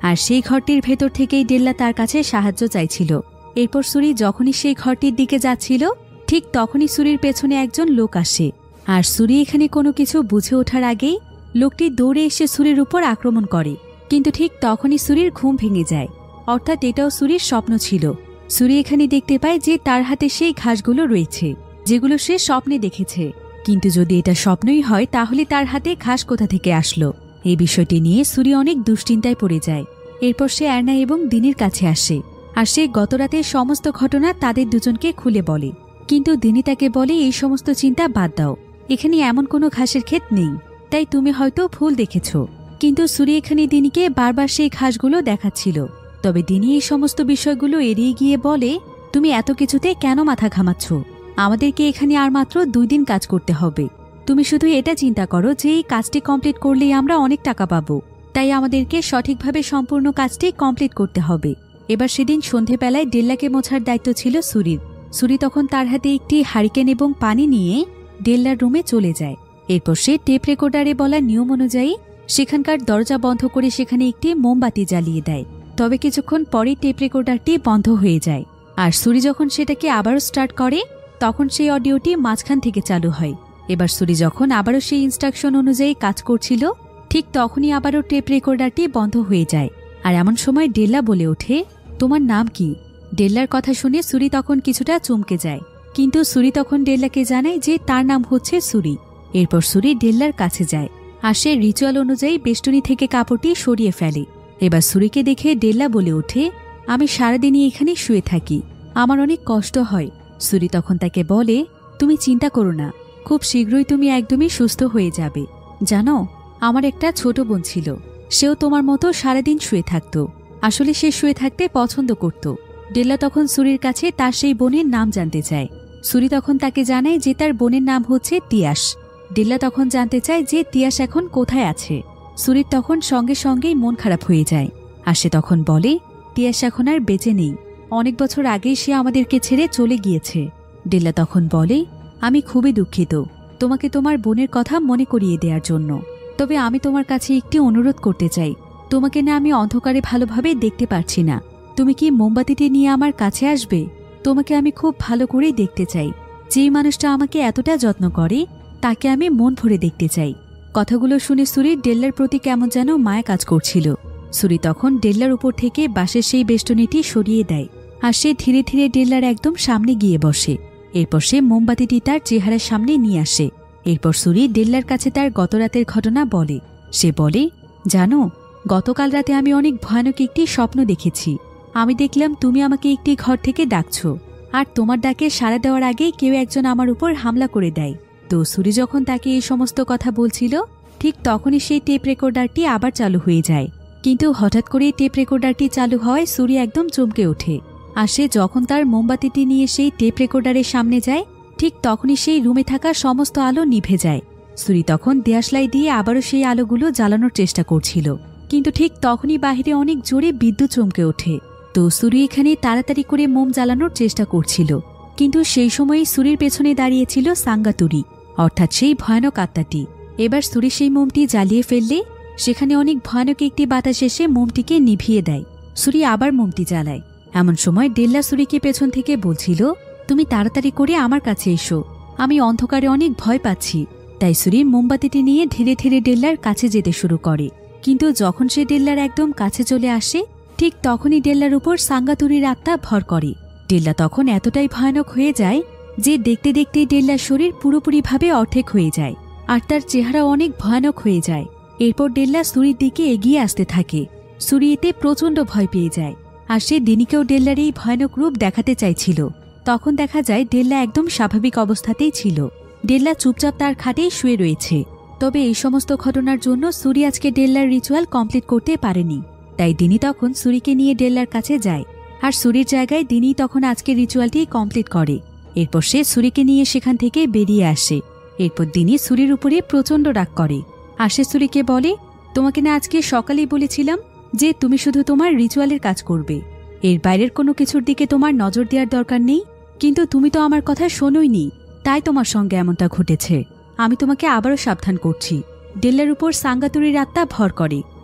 আর সেই ঘরটির ভেতর থেকেই ডেল্লা তার কাছে সাহায্য চাইছিল। এরপর সুরি যখনই সেই ঘরটির দিকে যাচ্ছিল ঠিক তখনই সুরির পেছনে একজন লোক আসে। আর সুরি এখানে কোনো কিছু বুঝে ওঠার আগেই লোকটি দৌড়ে এসে সুরির উপর আক্রমণ করে। কিন্তু ঠিক তখনই সুরির ঘুম ভেঙে যায়, অর্থাৎ এটাও সুরির স্বপ্ন ছিল। সুরি এখানে দেখতে পায় যে তার হাতে সেই ঘাসগুলো রয়েছে যেগুলো সে স্বপ্নে দেখেছে। কিন্তু যদি এটা স্বপ্নই হয় তাহলে তার হাতে ঘাস কোথা থেকে আসলো? এই বিষয়টি নিয়ে সুরি অনেক দুশ্চিন্তায় পড়ে যায়। এরপর সে অ্যানা এবং দিনির কাছে আসে আর সে গতরাতে সমস্ত ঘটনা তাদের দুজনকে খুলে বলে। কিন্তু দিনি তাকে বলে এই সমস্ত চিন্তা বাদ দাও, এখানে এমন কোনো ঘাসের ক্ষেত নেই, তাই তুমি হয়তো ভুল দেখেছ। কিন্তু সুরি এখানে দিনিকে বারবার সেই ঘাসগুলো দেখাচ্ছিল। তবে দিনি এই সমস্ত বিষয়গুলো এড়িয়ে গিয়ে বলে, তুমি এত কিছুতে কেন মাথা ঘামাচ্ছ? আমাদেরকে এখানে আর মাত্র দুই দিন কাজ করতে হবে। তুমি শুধু এটা চিন্তা করো যে এই কাজটি কমপ্লিট করলেই আমরা অনেক টাকা পাবো, তাই আমাদেরকে সঠিকভাবে সম্পূর্ণ কাজটি কমপ্লিট করতে হবে। এবার সেদিন সন্ধেবেলায় ডেল্লাকে মোছার দায়িত্ব ছিল সুরির। সুরি তখন তার হাতে একটি হারিকেন এবং পানি নিয়ে ডেল্লার রুমে চলে যায়। এরপর সে টেপ রেকর্ডারে বলা নিয়ম অনুযায়ী সেখানকার দরজা বন্ধ করে সেখানে একটি মোমবাতি জ্বালিয়ে দেয়। তবে কিছুক্ষণ পরে টেপ রেকর্ডারটি বন্ধ হয়ে যায়। আর সুরি যখন সেটাকে আবারও স্টার্ট করে তখন সেই অডিওটি মাঝখান থেকে চালু হয়। এবার সুরি যখন আবারও সেই ইনস্ট্রাকশন অনুযায়ী কাজ করছিল ঠিক তখনই আবারও টেপ রেকর্ডারটি বন্ধ হয়ে যায়। আর এমন সময় ডেল্লা বলে ওঠে, তোমার নাম কি? ডেল্লার কথা শুনে সুরি তখন কিছুটা চমকে যায়, কিন্তু সুরি তখন ডেল্লাকে জানায় যে তার নাম হচ্ছে সুরি। এরপর সুরি ডেল্লার কাছে যায় আর সে রিচুয়াল অনুযায়ী বেষ্টনী থেকে কাপড়টি সরিয়ে ফেলে। এবার সুরিকে দেখে ডেল্লা বলে ওঠে, আমি সারাদিনই এখানে শুয়ে থাকি, আমার অনেক কষ্ট হয়। সুরি তখন তাকে বলে, তুমি চিন্তা করো না, খুব শীঘ্রই তুমি একদমই সুস্থ হয়ে যাবে। জানো, আমার একটা ছোট বোন ছিল, সেও তোমার মতো সারাদিন শুয়ে থাকত। আসলে সে শুয়ে থাকতে পছন্দ করত। ডেল্লা তখন সুরির কাছে তার সেই বোনের নাম জানতে চায়। সুরি তখন তাকে জানায় যে তার বোনের নাম হচ্ছে তিয়াস। ডেল্লা তখন জানতে চায় যে তিয়াস এখন কোথায় আছে। সুরির তখন সঙ্গে সঙ্গেই মন খারাপ হয়ে যায় আর সে তখন বলে, তিয়াস এখন আর বেঁচে নেই, অনেক বছর আগেই সে আমাদেরকে ছেড়ে চলে গিয়েছে। ডেল্লা তখন বলে, আমি খুবই দুঃখিত তোমাকে তোমার বোনের কথা মনে করিয়ে দেওয়ার জন্য। তবে আমি তোমার কাছে একটি অনুরোধ করতে চাই, তোমাকে না আমি অন্ধকারে ভালোভাবে দেখতে পারছি না, তুমি কি মোমবাতিটি নিয়ে আমার কাছে আসবে? তোমাকে আমি খুব ভালো করেই দেখতে চাই। যেই মানুষটা আমাকে এতটা যত্ন করে তাকে আমি মন ভরে দেখতে চাই। কথাগুলো শুনে সুরির ডেল্লার প্রতি কেমন যেন মায়া কাজ করছিল। সুরি তখন ডেল্লার উপর থেকে বাঁশের সেই বেষ্টনীটি সরিয়ে দেয় আর সে ধীরে ধীরে ডেল্লার একদম সামনে গিয়ে বসে। এরপর সে মোমবাতিটি তার চেহারার সামনে নিয়ে আসে। এরপর সুরি ডেল্লার কাছে তার গতরাতের ঘটনা বলে। সে বলে, জানো, গতকাল রাতে আমি অনেক ভয়ানক একটি স্বপ্ন দেখেছি। আমি দেখলাম তুমি আমাকে একটি ঘর থেকে ডাকছো, আর তোমার ডাকে সাড়া দেওয়ার আগেই কেউ একজন আমার উপর হামলা করে দেয়। তো সুরি যখন তাকে এই সমস্ত কথা বলছিল ঠিক তখনই সেই টেপ রেকর্ডারটি আবার চালু হয়ে যায়। কিন্তু হঠাৎ করে টেপ রেকর্ডারটি চালু হওয়ায় সুরি একদম চমকে ওঠে। আর সে যখন তার মোমবাতিটি নিয়ে সেই টেপ রেকর্ডারের সামনে যায় ঠিক তখনই সেই রুমে থাকা সমস্ত আলো নিভে যায়। সুরি তখন দেয়াশলাই দিয়ে আবারও সেই আলোগুলো জ্বালানোর চেষ্টা করছিল, কিন্তু ঠিক তখনই বাহিরে অনেক জোরে বিদ্যুৎ চমকে ওঠে। তো সুরি এখানে তাড়াতাড়ি করে মোম জ্বালানোর চেষ্টা করছিল, কিন্তু সেই সময়ই সুরির পেছনে দাঁড়িয়েছিল সাঙ্গাতুরি, অর্থাৎ সেই ভয়ানক আত্মাটি। এবার সুরি সেই মোমটি জ্বালিয়ে ফেললে সেখানে অনেক ভয়ানক একটি বাতাস এসে মোমটিকে নিভিয়ে দেয়। সুরি আবার মোমটি জ্বালায়। এমন সময় ডেল্লা সুরিকে পেছন থেকে বলছিল, তুমি তাড়াতাড়ি করে আমার কাছে এসো, আমি অন্ধকারে অনেক ভয় পাচ্ছি। তাই সুরি মোমবাতিটি নিয়ে ধীরে ধীরে ডেল্লার কাছে যেতে শুরু করে। কিন্তু যখন সে ডেল্লার একদম কাছে চলে আসে ঠিক তখনই ডেল্লার উপর সাঙ্গাতুরির আত্মা ভর করে। ডেল্লা তখন এতটাই ভয়ানক হয়ে যায় যে দেখতে দেখতে ডেল্লার শরীর পুরোপুরিভাবে অর্ধেক হয়ে যায় আর তার চেহারা অনেক ভয়ানক হয়ে যায়। এরপর ডেল্লা সুরির দিকে এগিয়ে আসতে থাকে। সুরি এতে প্রচণ্ড ভয় পেয়ে যায় আর সে দিনিকেও ডেল্লার এই ভয়ানক রূপ দেখাতে চাইছিল। তখন দেখা যায় ডেল্লা একদম স্বাভাবিক অবস্থাতেই ছিল। ডেল্লা চুপচাপ তার খাটেই শুয়ে রয়েছে। তবে এই সমস্ত ঘটনার জন্য সুরি আজকে ডেল্লার রিচুয়াল কমপ্লিট করতে পারেনি। তাই দিনি তখন সুরিকে নিয়ে ডেল্লার কাছে যায় আর সুরির জায়গায় দিনি তখন আজকে রিচুয়ালটি কমপ্লিট করে। এরপর সে সুরিকে নিয়ে সেখান থেকে বেরিয়ে আসে। এরপর দিনি সুরির উপরে প্রচণ্ড রাগ করে আর সে সুরিকে বলে, তোমাকে না আজকে সকালেই বলেছিলাম যে তুমি শুধু তোমার রিচুয়ালের কাজ করবে, এর বাইরের কোনো কিছুর দিকে তোমার নজর দেওয়ার দরকার নেই। কিন্তু তুমি তো আমার কথা শোনোইনি, তাই তোমার সঙ্গে এমনটা ঘটেছে। আমি তোমাকে আবারও সাবধান করছি, ডেল্লার উপর সাঙ্গাতুরির আত্মা ভর করে।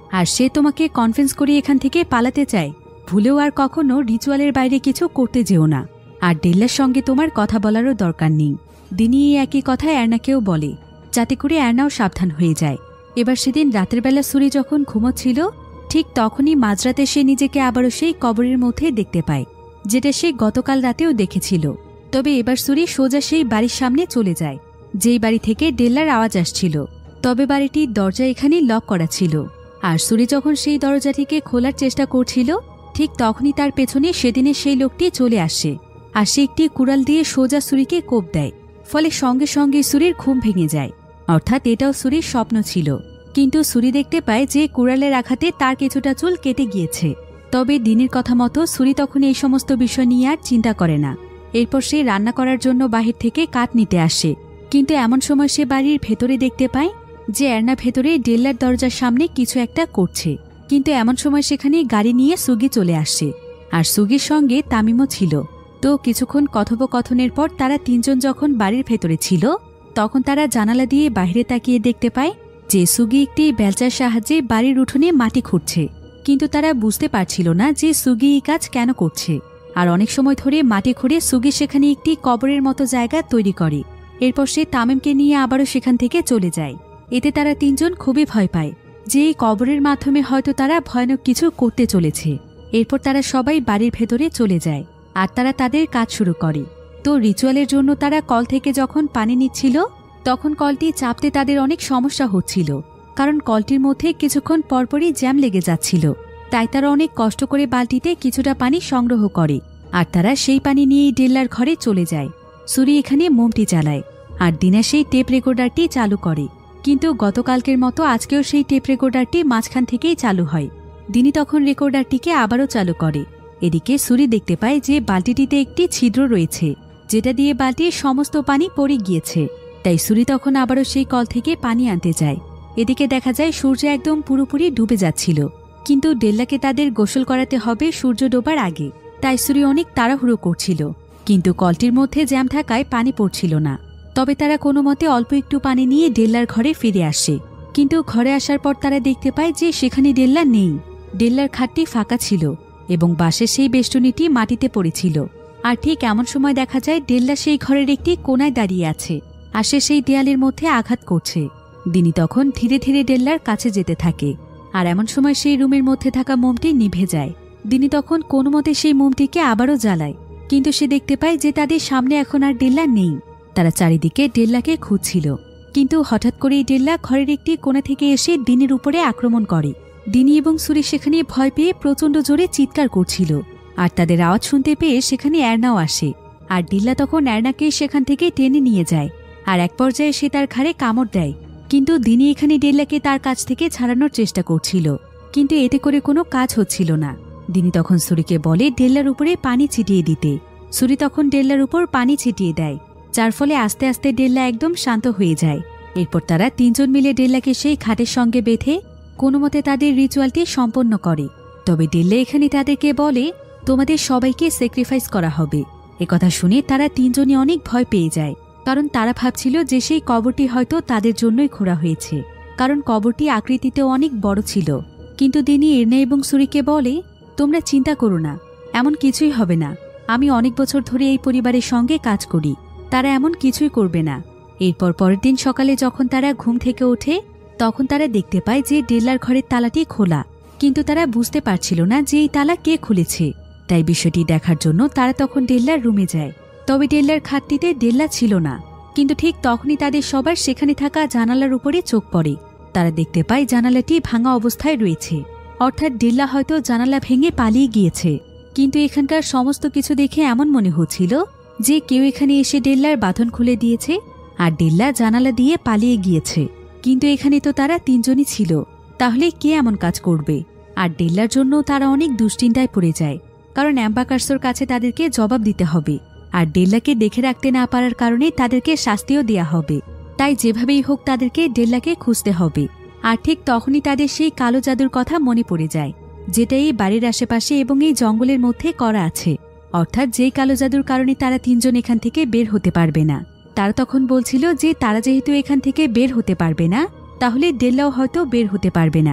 আর সে তোমাকে কনফিডেন্স করে এখান থেকে পালাতে চায়। ভুলেও আর কখনো রিচুয়ালের বাইরে কিছু করতে যেও না। আর ডেল্লার সঙ্গে তোমার কথা বলারও দরকার নেই। দিনি এই একই কথা অ্যার্নাকেও বলে, যাতে করে অ্যার্নাও সাবধান হয়ে যায়। এবার সেদিন রাতের বেলা সুরি যখন ঘুমোচ্ছিল, ঠিক তখনই মাঝরাতে সে নিজেকে আবারও সেই কবরের মধ্যে দেখতে পায়, যেটা সে গতকাল রাতেও দেখেছিল। তবে এবার সুরি সোজা সেই বাড়ির সামনে চলে যায়, যেই বাড়ি থেকে ডেল্লার আওয়াজ আসছিল। তবে বাড়িটির দরজা এখানে লক করা ছিল। আর সুরি যখন সেই দরজাটিকে খোলার চেষ্টা করছিল, ঠিক তখনই তার পেছনে সেদিনের সেই লোকটি চলে আসে। আর সে একটি কুড়াল দিয়ে সোজা সুরিকে কোপ দেয়। ফলে সঙ্গে সঙ্গে সুরির ঘুম ভেঙে যায়। অর্থাৎ এটাও সুরির স্বপ্ন ছিল। কিন্তু সুরি দেখতে পায় যে কুড়ালের আঘাতে তার কিছুটা চুল কেটে গিয়েছে। তবে দিনের কথা মতো সুরি তখন এই সমস্ত বিষয় নিয়ে আর চিন্তা করে না। এরপর সে রান্না করার জন্য বাহির থেকে কাঠ নিতে আসে। কিন্তু এমন সময় সে বাড়ির ভেতরে দেখতে পায় যে অ্যার্না ভেতরে ডেল্লার দরজার সামনে কিছু একটা করছে। কিন্তু এমন সময় সেখানে গাড়ি নিয়ে সুগি চলে আসে। আর সুগির সঙ্গে তামিমও ছিল। তো কিছুক্ষণ কথোপকথনের পর তারা তিনজন যখন বাড়ির ভেতরে ছিল, তখন তারা জানালা দিয়ে বাইরে তাকিয়ে দেখতে পায় যে সুগি একটি বেলচার সাহায্যে বাড়ির উঠোনে মাটি খুঁড়ছে। কিন্তু তারা বুঝতে পারছিল না যে সুগি এই কাজ কেন করছে। আর অনেক সময় ধরে মাটি খুঁড়ে সুগি সেখানে একটি কবরের মতো জায়গা তৈরি করে। এরপর সে তামিমকে নিয়ে আবারও সেখান থেকে চলে যায়। এতে তারা তিনজন খুবই ভয় পায় যে এই কবরের মাধ্যমে হয়তো তারা ভয়ানক কিছু করতে চলেছে। এরপর তারা সবাই বাড়ির ভেতরে চলে যায় আর তারা তাদের কাজ শুরু করে। তো রিচুয়ালের জন্য তারা কল থেকে যখন পানি নিচ্ছিল, তখন কলটি চাপতে তাদের অনেক সমস্যা হচ্ছিল, কারণ কলটির মধ্যে কিছুক্ষণ পরপরই জ্যাম লেগে যাচ্ছিল। তাই তারা অনেক কষ্ট করে বালতিতে কিছুটা পানি সংগ্রহ করে আর তারা সেই পানি নিয়েই ডেল্লার ঘরে চলে যায়। সুরি এখানে মোমটি জ্বালায় আর দিনা সেই টেপ রেকর্ডারটি চালু করে। কিন্তু গতকালকের মতো আজকেও সেই টেপ রেকর্ডারটি মাঝখান থেকেই চালু হয়। দিনি তখন রেকর্ডারটিকে আবারও চালু করে। এদিকে সুরি দেখতে পায় যে বালতিটিতে একটি ছিদ্র রয়েছে, যেটা দিয়ে বালতির সমস্ত পানি পড়ে গিয়েছে। তাই সুরি তখন আবারও সেই কল থেকে পানি আনতে যায়। এদিকে দেখা যায় সূর্য একদম পুরোপুরি ডুবে যাচ্ছিল। কিন্তু ডেল্লাকে তাদের গোসল করাতে হবে সূর্য ডোবার আগে। তাই সুরি অনেক তাড়াহুড়ো করছিল। কিন্তু কলটির মধ্যে জ্যাম থাকায় পানি পড়ছিল না। তবে তারা কোনো মতে অল্প একটু পানি নিয়ে ডেল্লার ঘরে ফিরে আসে। কিন্তু ঘরে আসার পর তারা দেখতে পায় যে সেখানে ডেল্লা নেই। ডেল্লার খাটটি ফাঁকা ছিল এবং বাঁশের সেই বেষ্টনীটি মাটিতে পড়েছিল। আর ঠিক এমন সময় দেখা যায় ডেল্লা সেই ঘরের একটি কোনায় দাঁড়িয়ে আছে আর সে সেই দেয়ালের মধ্যে আঘাত করছে। দিনি তখন ধীরে ধীরে ডেল্লার কাছে যেতে থাকে। আর এমন সময় সেই রুমের মধ্যে থাকা মোমটি নিভে যায়। দিনি তখন কোনো মতে সেই মোমটিকে আবারও জ্বালায়। কিন্তু সে দেখতে পায় যে তাদের সামনে এখন আর ডেল্লা নেই। তারা চারিদিকে ডেল্লাকে খুঁজছিল। কিন্তু হঠাৎ করেই ডেল্লা ঘরের একটি কোণা থেকে এসে দিনের উপরে আক্রমণ করে। দিনি এবং সুরি সেখানে ভয় পেয়ে প্রচণ্ড জোরে চিৎকার করছিল। আর তাদের আওয়াজ শুনতে পেয়ে সেখানে অ্যার্নাও আসে। আর ডেল্লা তখন অ্যার্নাকে সেখান থেকে টেনে নিয়ে যায়। আর এক পর্যায়ে সে তার ঘাড়ে কামড় দেয়। কিন্তু দিনি এখানে ডেল্লাকে তার কাছ থেকে ছাড়ানোর চেষ্টা করছিল। কিন্তু এতে করে কোনো কাজ হচ্ছিল না। দিনি তখন সুরিকে বলে ডেল্লার উপরে পানি ছিটিয়ে দিতে। সুরি তখন ডেল্লার উপর পানি ছিটিয়ে দেয়, যার ফলে আস্তে আস্তে ডেল্লা একদম শান্ত হয়ে যায়। এরপর তারা তিনজন মিলে ডেল্লাকে সেই খাটের সঙ্গে বেঁধে কোনো মতে তাদের রিচুয়ালটি সম্পন্ন করে। তবে ডেল্লা এখানে তাদেরকে বলে, তোমাদের সবাইকে স্যাক্রিফাইস করা হবে। একথা শুনে তারা তিনজনই অনেক ভয় পেয়ে যায়, কারণ তারা ভাবছিল যে সেই কবরটি হয়তো তাদের জন্যই খোঁড়া হয়েছে, কারণ কবরটি আকৃতিতেও অনেক বড় ছিল। কিন্তু দিনি এর্না এবং সুরিকে বলে, তোমরা চিন্তা করো না, এমন কিছুই হবে না। আমি অনেক বছর ধরে এই পরিবারের সঙ্গে কাজ করি, তারা এমন কিছুই করবে না। এরপর পরের দিন সকালে যখন তারা ঘুম থেকে ওঠে, তখন তারা দেখতে পায় যে ডেল্লার ঘরের তালাটি খোলা। কিন্তু তারা বুঝতে পারছিল না যে এই তালা কে খুলেছে। তাই বিষয়টি দেখার জন্য তারা তখন ডেল্লার রুমে যায়। তবে ডেল্লার খাটটিতে ডেল্লা ছিল না। কিন্তু ঠিক তখনই তাদের সবার সেখানে থাকা জানালার উপরে চোখ পড়ে। তারা দেখতে পায় জানালাটি ভাঙা অবস্থায় রয়েছে, অর্থাৎ ডেল্লা হয়তো জানালা ভেঙে পালিয়ে গিয়েছে। কিন্তু এখানকার সমস্ত কিছু দেখে এমন মনে হচ্ছিল যে কেউ এখানে এসে ডেল্লার বাঁধন খুলে দিয়েছে আর ডেল্লা জানালা দিয়ে পালিয়ে গিয়েছে। কিন্তু এখানে তো তারা তিনজনই ছিল, তাহলে কে এমন কাজ করবে? আর ডেল্লার জন্য তারা অনেক দুশ্চিন্তায় পড়ে যায়, কারণ অ্যাম্বাকার্সোর কাছে তাদেরকে জবাব দিতে হবে। আর ডেল্লাকে দেখে রাখতে না পারার কারণে তাদেরকে শাস্তিও দেয়া হবে। তাই যেভাবেই হোক তাদেরকে ডেল্লাকে খুঁজতে হবে। আর ঠিক তখনই তাদের সেই কালো জাদুর কথা মনে পড়ে যায়, যেটা এই বাড়ির আশেপাশে এবং এই জঙ্গলের মধ্যে করা আছে। অর্থাৎ যেই কালো জাদুর কারণে তারা তিনজন এখান থেকে বের হতে পারবে না। তারা তখন বলছিল যে তারা যেহেতু এখান থেকে বের হতে পারবে না, তাহলে ডেল্লাও হয়তো বের হতে পারবে না।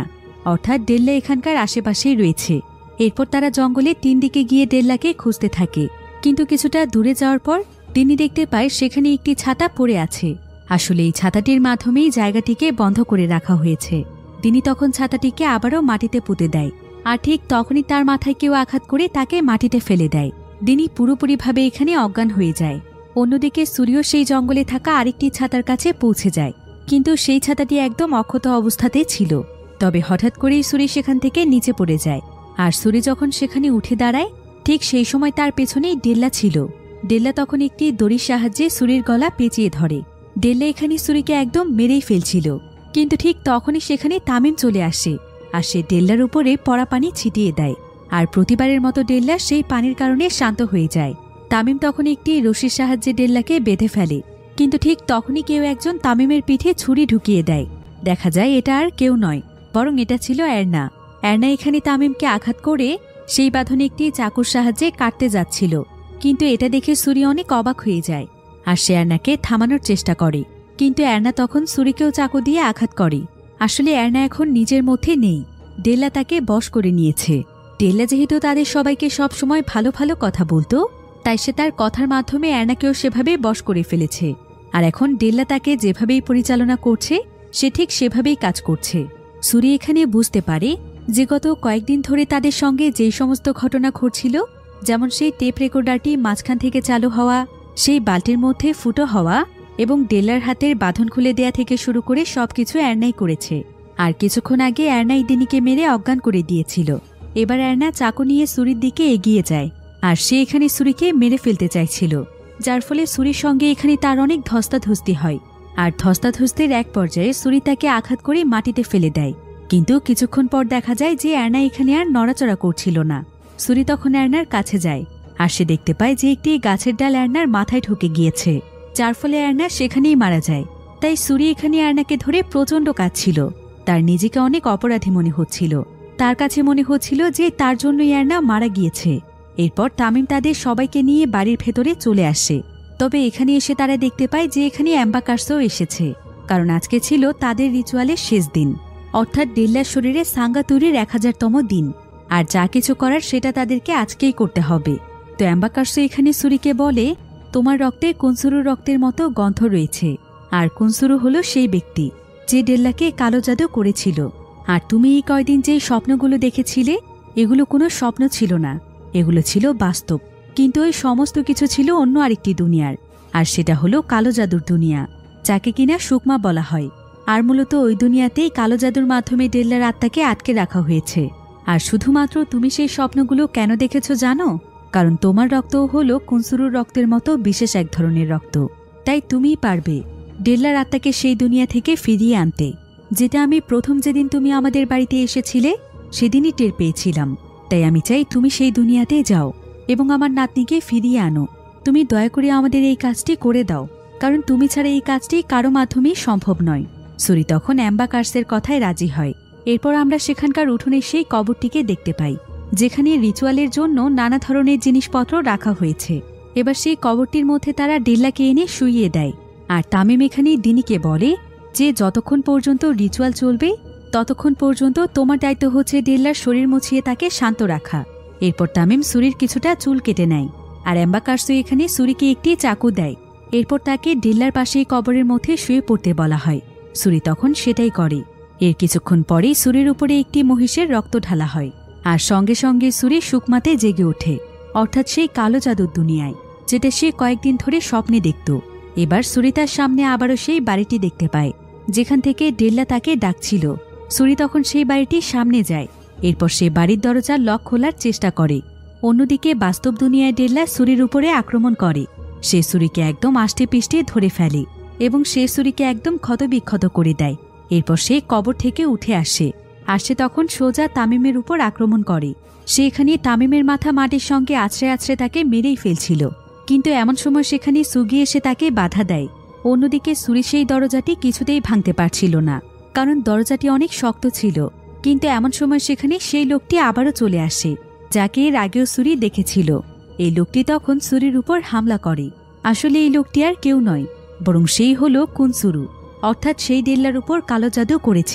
অর্থাৎ ডেল্লা এখানকার আশেপাশেই রয়েছে। এরপর তারা জঙ্গলে তিন দিকে গিয়ে ডেল্লাকে খুঁজতে থাকে, কিন্তু কিছুটা দূরে যাওয়ার পর তিনি দেখতে পায় সেখানে একটি ছাতা পড়ে আছে। আসলে এই ছাতাটির মাধ্যমেই জায়গাটিকে বন্ধ করে রাখা হয়েছে। তিনি তখন ছাতাটিকে আবারও মাটিতে পুঁতে দেয়, আর ঠিক তখনই তার মাথায় কেউ আঘাত করে তাকে মাটিতে ফেলে দেয়। তিনি পুরোপুরিভাবে এখানে অজ্ঞান হয়ে যায়। অন্যদিকে সূর্য সেই জঙ্গলে থাকা আরেকটি ছাতার কাছে পৌঁছে যায়, কিন্তু সেই ছাতাটি একদম অক্ষত অবস্থাতে ছিল। তবে হঠাৎ করেই সূর্য সেখান থেকে নিচে পড়ে যায়, আর সূর্য যখন সেখানে উঠে দাঁড়ায় ঠিক সেই সময় তার পেছনেই ডেল্লা ছিল। ডেল্লা তখন একটি দড়ির সাহায্যে সূর্যের গলা পেঁচিয়ে ধরে। ডেল্লা এখানে সূর্যকে একদম মেরেই ফেলছিল, কিন্তু ঠিক তখনই সেখানে তামিম চলে আসে, আর সে ডেল্লার উপরে পড়া পানি ছিটিয়ে দেয়। আর প্রতিবারের মতো ডেল্লা সেই পানির কারণে শান্ত হয়ে যায়। তামিম তখন একটি রশির সাহায্যে ডেল্লাকে বেঁধে ফেলে, কিন্তু ঠিক তখনই কেউ একজন তামিমের পিঠে ছুরি ঢুকিয়ে দেয়। দেখা যায় এটা আর কেউ নয়, বরং এটা ছিল এর্না। এর্না এখানে তামিমকে আঘাত করে সেই বাঁধনে একটি চাকুর সাহায্যে কাটতে যাচ্ছিল, কিন্তু এটা দেখে সূর্য অনেক অবাক হয়ে যায়, আর সে এর্নাকে থামানোর চেষ্টা করে। কিন্তু এর্না তখন সূর্যকেও চাকু দিয়ে আঘাত করে। আসলে এর্না এখন নিজের মধ্যে নেই, ডেল্লা তাকে বশ করে নিয়েছে। ডেল্লা যেহেতু তাদের সবাইকে সব সময় ভালো ভালো কথা বলতো, তাই সে তার কথার মাধ্যমে এর্নাকেও সেভাবে বশ করে ফেলেছে। আর এখন ডেল্লা তাকে যেভাবেই পরিচালনা করছে সে ঠিক সেভাবেই কাজ করছে। সূর্য এখানে বুঝতে পারে যে গত কয়েকদিন ধরে তাদের সঙ্গে যেই সমস্ত ঘটনা ঘটছিল, যেমন সেই টেপ রেকর্ডারটি মাঝখান থেকে চালু হওয়া, সেই বালতির মধ্যে ফুটো হওয়া এবং ডেল্লার হাতের বাঁধন খুলে দেয়া থেকে শুরু করে সবকিছু এর্নাই করেছে। আর কিছুক্ষণ আগে এর্নাই দিনীকে মেরে অজ্ঞান করে দিয়েছিল। এবার এর্না চাকু নিয়ে সূর্যের দিকে এগিয়ে যায়, আর সে এখানে সূর্যকে মেরে ফেলতে চাইছিল, যার ফলে সূর্যের সঙ্গে এখানে তার অনেক ধস্তাধস্তি হয়। আর ধস্তাধস্তির এক পর্যায়ে সূর্য তাকে আঘাত করে মাটিতে ফেলে দেয়, কিন্তু কিছুক্ষণ পর দেখা যায় যে এর্না এখানে আর নড়াচড়া করছিল না। সূর্য তখন এর্নার কাছে যায়, আর সে দেখতে পায় যে একটি গাছের ডাল এর্নার মাথায় ঢুকে গিয়েছে, যার ফলে এর্না সেখানেই মারা যায়। তাই সূর্য এখানে এর্নাকে ধরে প্রচণ্ড কাঁদছিল। তার নিজেকে অনেক অপরাধী মনে হচ্ছিল। তার কাছে মনে হচ্ছিল যে তার জন্যই এর্না মারা গিয়েছে। এরপর তামিম তাদের সবাইকে নিয়ে বাড়ির ভেতরে চলে আসে। তবে এখানে এসে তারা দেখতে পায় যে এখানে অ্যাম্বাকার্সও এসেছে, কারণ আজকে ছিল তাদের রিচুয়ালের শেষ দিন, অর্থাৎ ডেল্লার শরীরে সাঙ্গাতুরির এক হাজারতম দিন। আর যা কিছু করার সেটা তাদেরকে আজকেই করতে হবে। তো অ্যাম্বাকার্সও এখানে সূর্যকে বলে, তোমার রক্তে কুনসুরুর রক্তের মতো গন্ধ রয়েছে, আর কুনসুরু হলো সেই ব্যক্তি যে ডেল্লাকে কালো জাদু করেছিল। আর তুমি এই কয়দিন যে স্বপ্নগুলো দেখেছিলে এগুলো কোনো স্বপ্ন ছিল না, এগুলো ছিল বাস্তব। কিন্তু ওই সমস্ত কিছু ছিল অন্য আরেকটি দুনিয়ার, আর সেটা হলো কালো জাদুর দুনিয়া, যাকে কিনা সুকমা বলা হয়। আর মূলত ওই দুনিয়াতেই কালো জাদুর মাধ্যমে ডেল্লার আত্মাকে আটকে রাখা হয়েছে। আর শুধুমাত্র তুমি সেই স্বপ্নগুলো কেন দেখেছ জানো? কারণ তোমার রক্তও হলো কুনসুরুর রক্তের মতো বিশেষ এক ধরনের রক্ত। তাই তুমিই পারবে ডেল্লার আত্মাকে সেই দুনিয়া থেকে ফিরিয়ে আনতে, যেটা আমি প্রথম যেদিন তুমি আমাদের বাড়িতে এসেছিলে সেদিনই টের পেয়েছিলাম। তাই আমি চাই তুমি সেই দুনিয়াতে যাও এবং আমার নাতনিকে ফিরিয়ে আনো। তুমি দয়া করে আমাদের এই কাজটি করে দাও, কারণ তুমি ছাড়া এই কাজটি কারো মাধ্যমেই সম্ভব নয়। সূর্য তখন অ্যাম্বাকার্সের কথায় রাজি হয়। এরপর আমরা সেখানকার উঠোনে সেই কবরটিকে দেখতে পাই, যেখানে রিচুয়ালের জন্য নানা ধরনের জিনিসপত্র রাখা হয়েছে। এবার সেই কবরটির মধ্যে তারা ডেল্লাকে এনে শুইয়ে দেয়। আর তামিম এখানে দিনীকে বলে যে যতক্ষণ পর্যন্ত রিচুয়াল চলবে ততক্ষণ পর্যন্ত তোমার দায়িত্ব হচ্ছে ডেল্লার শরীর মুছিয়ে তাকে শান্ত রাখা। এরপর তামিম সূর্যের কিছুটা চুল কেটে নেয়, আর অ্যাম্বাকার্সও এখানে সূর্যকে একটি চাকু দেয়। এরপর তাকে ডেল্লার পাশে কবরের মধ্যে শুয়ে পড়তে বলা হয়। সূর্য তখন সেটাই করে। এর কিছুক্ষণ পরেই সূর্যের উপরে একটি মহিষের রক্ত ঢালা হয়, আর সঙ্গে সঙ্গে সূর্য সুকমাতে জেগে ওঠে, অর্থাৎ সেই কালো জাদুর দুনিয়ায়, যেটা সে কয়েকদিন ধরে স্বপ্নে দেখত। এবার সূর্য তার সামনে আবারও সেই বাড়িটি দেখতে পায়, যেখান থেকে ডেল্লা তাকে ডাকছিল। সূর্য তখন সেই বাড়িটির সামনে যায়। এরপর সে বাড়ির দরজার লক খোলার চেষ্টা করে। অন্যদিকে বাস্তব দুনিয়ায় ডেল্লা সূর্যের উপরে আক্রমণ করে। সে সূর্যকে একদম আষ্টে পিষ্টে ধরে ফেলে এবং সে সূর্যকে একদম ক্ষতবিক্ষত করে দেয়। এরপর সে কবর থেকে উঠে আসে, আর সে তখন সোজা তামিমের উপর আক্রমণ করে। সে এখানে তামিমের মাথা মাটির সঙ্গে আছড়ে আছড়ে তাকে মেরেই ফেলছিল, কিন্তু এমন সময় সেখানে সুগি এসে তাকে বাধা দেয়। অন্যদিকে সূর্য সেই দরজাটি কিছুতেই ভাঙতে পারছিল না, কারণ দরজাটি অনেক শক্ত ছিল। কিন্তু এমন সময় সেখানে সেই লোকটি আবারও চলে আসে, যাকে এর আগেও সূর্য দেখেছিল। এই লোকটি তখন সূর্যের উপর হামলা করে। আসলে এই লোকটি আর কেউ নয়, বরং সেই হলো কুনসুরু, অর্থাৎ সেই ডেল্লার উপর কালো জাদু করেছে।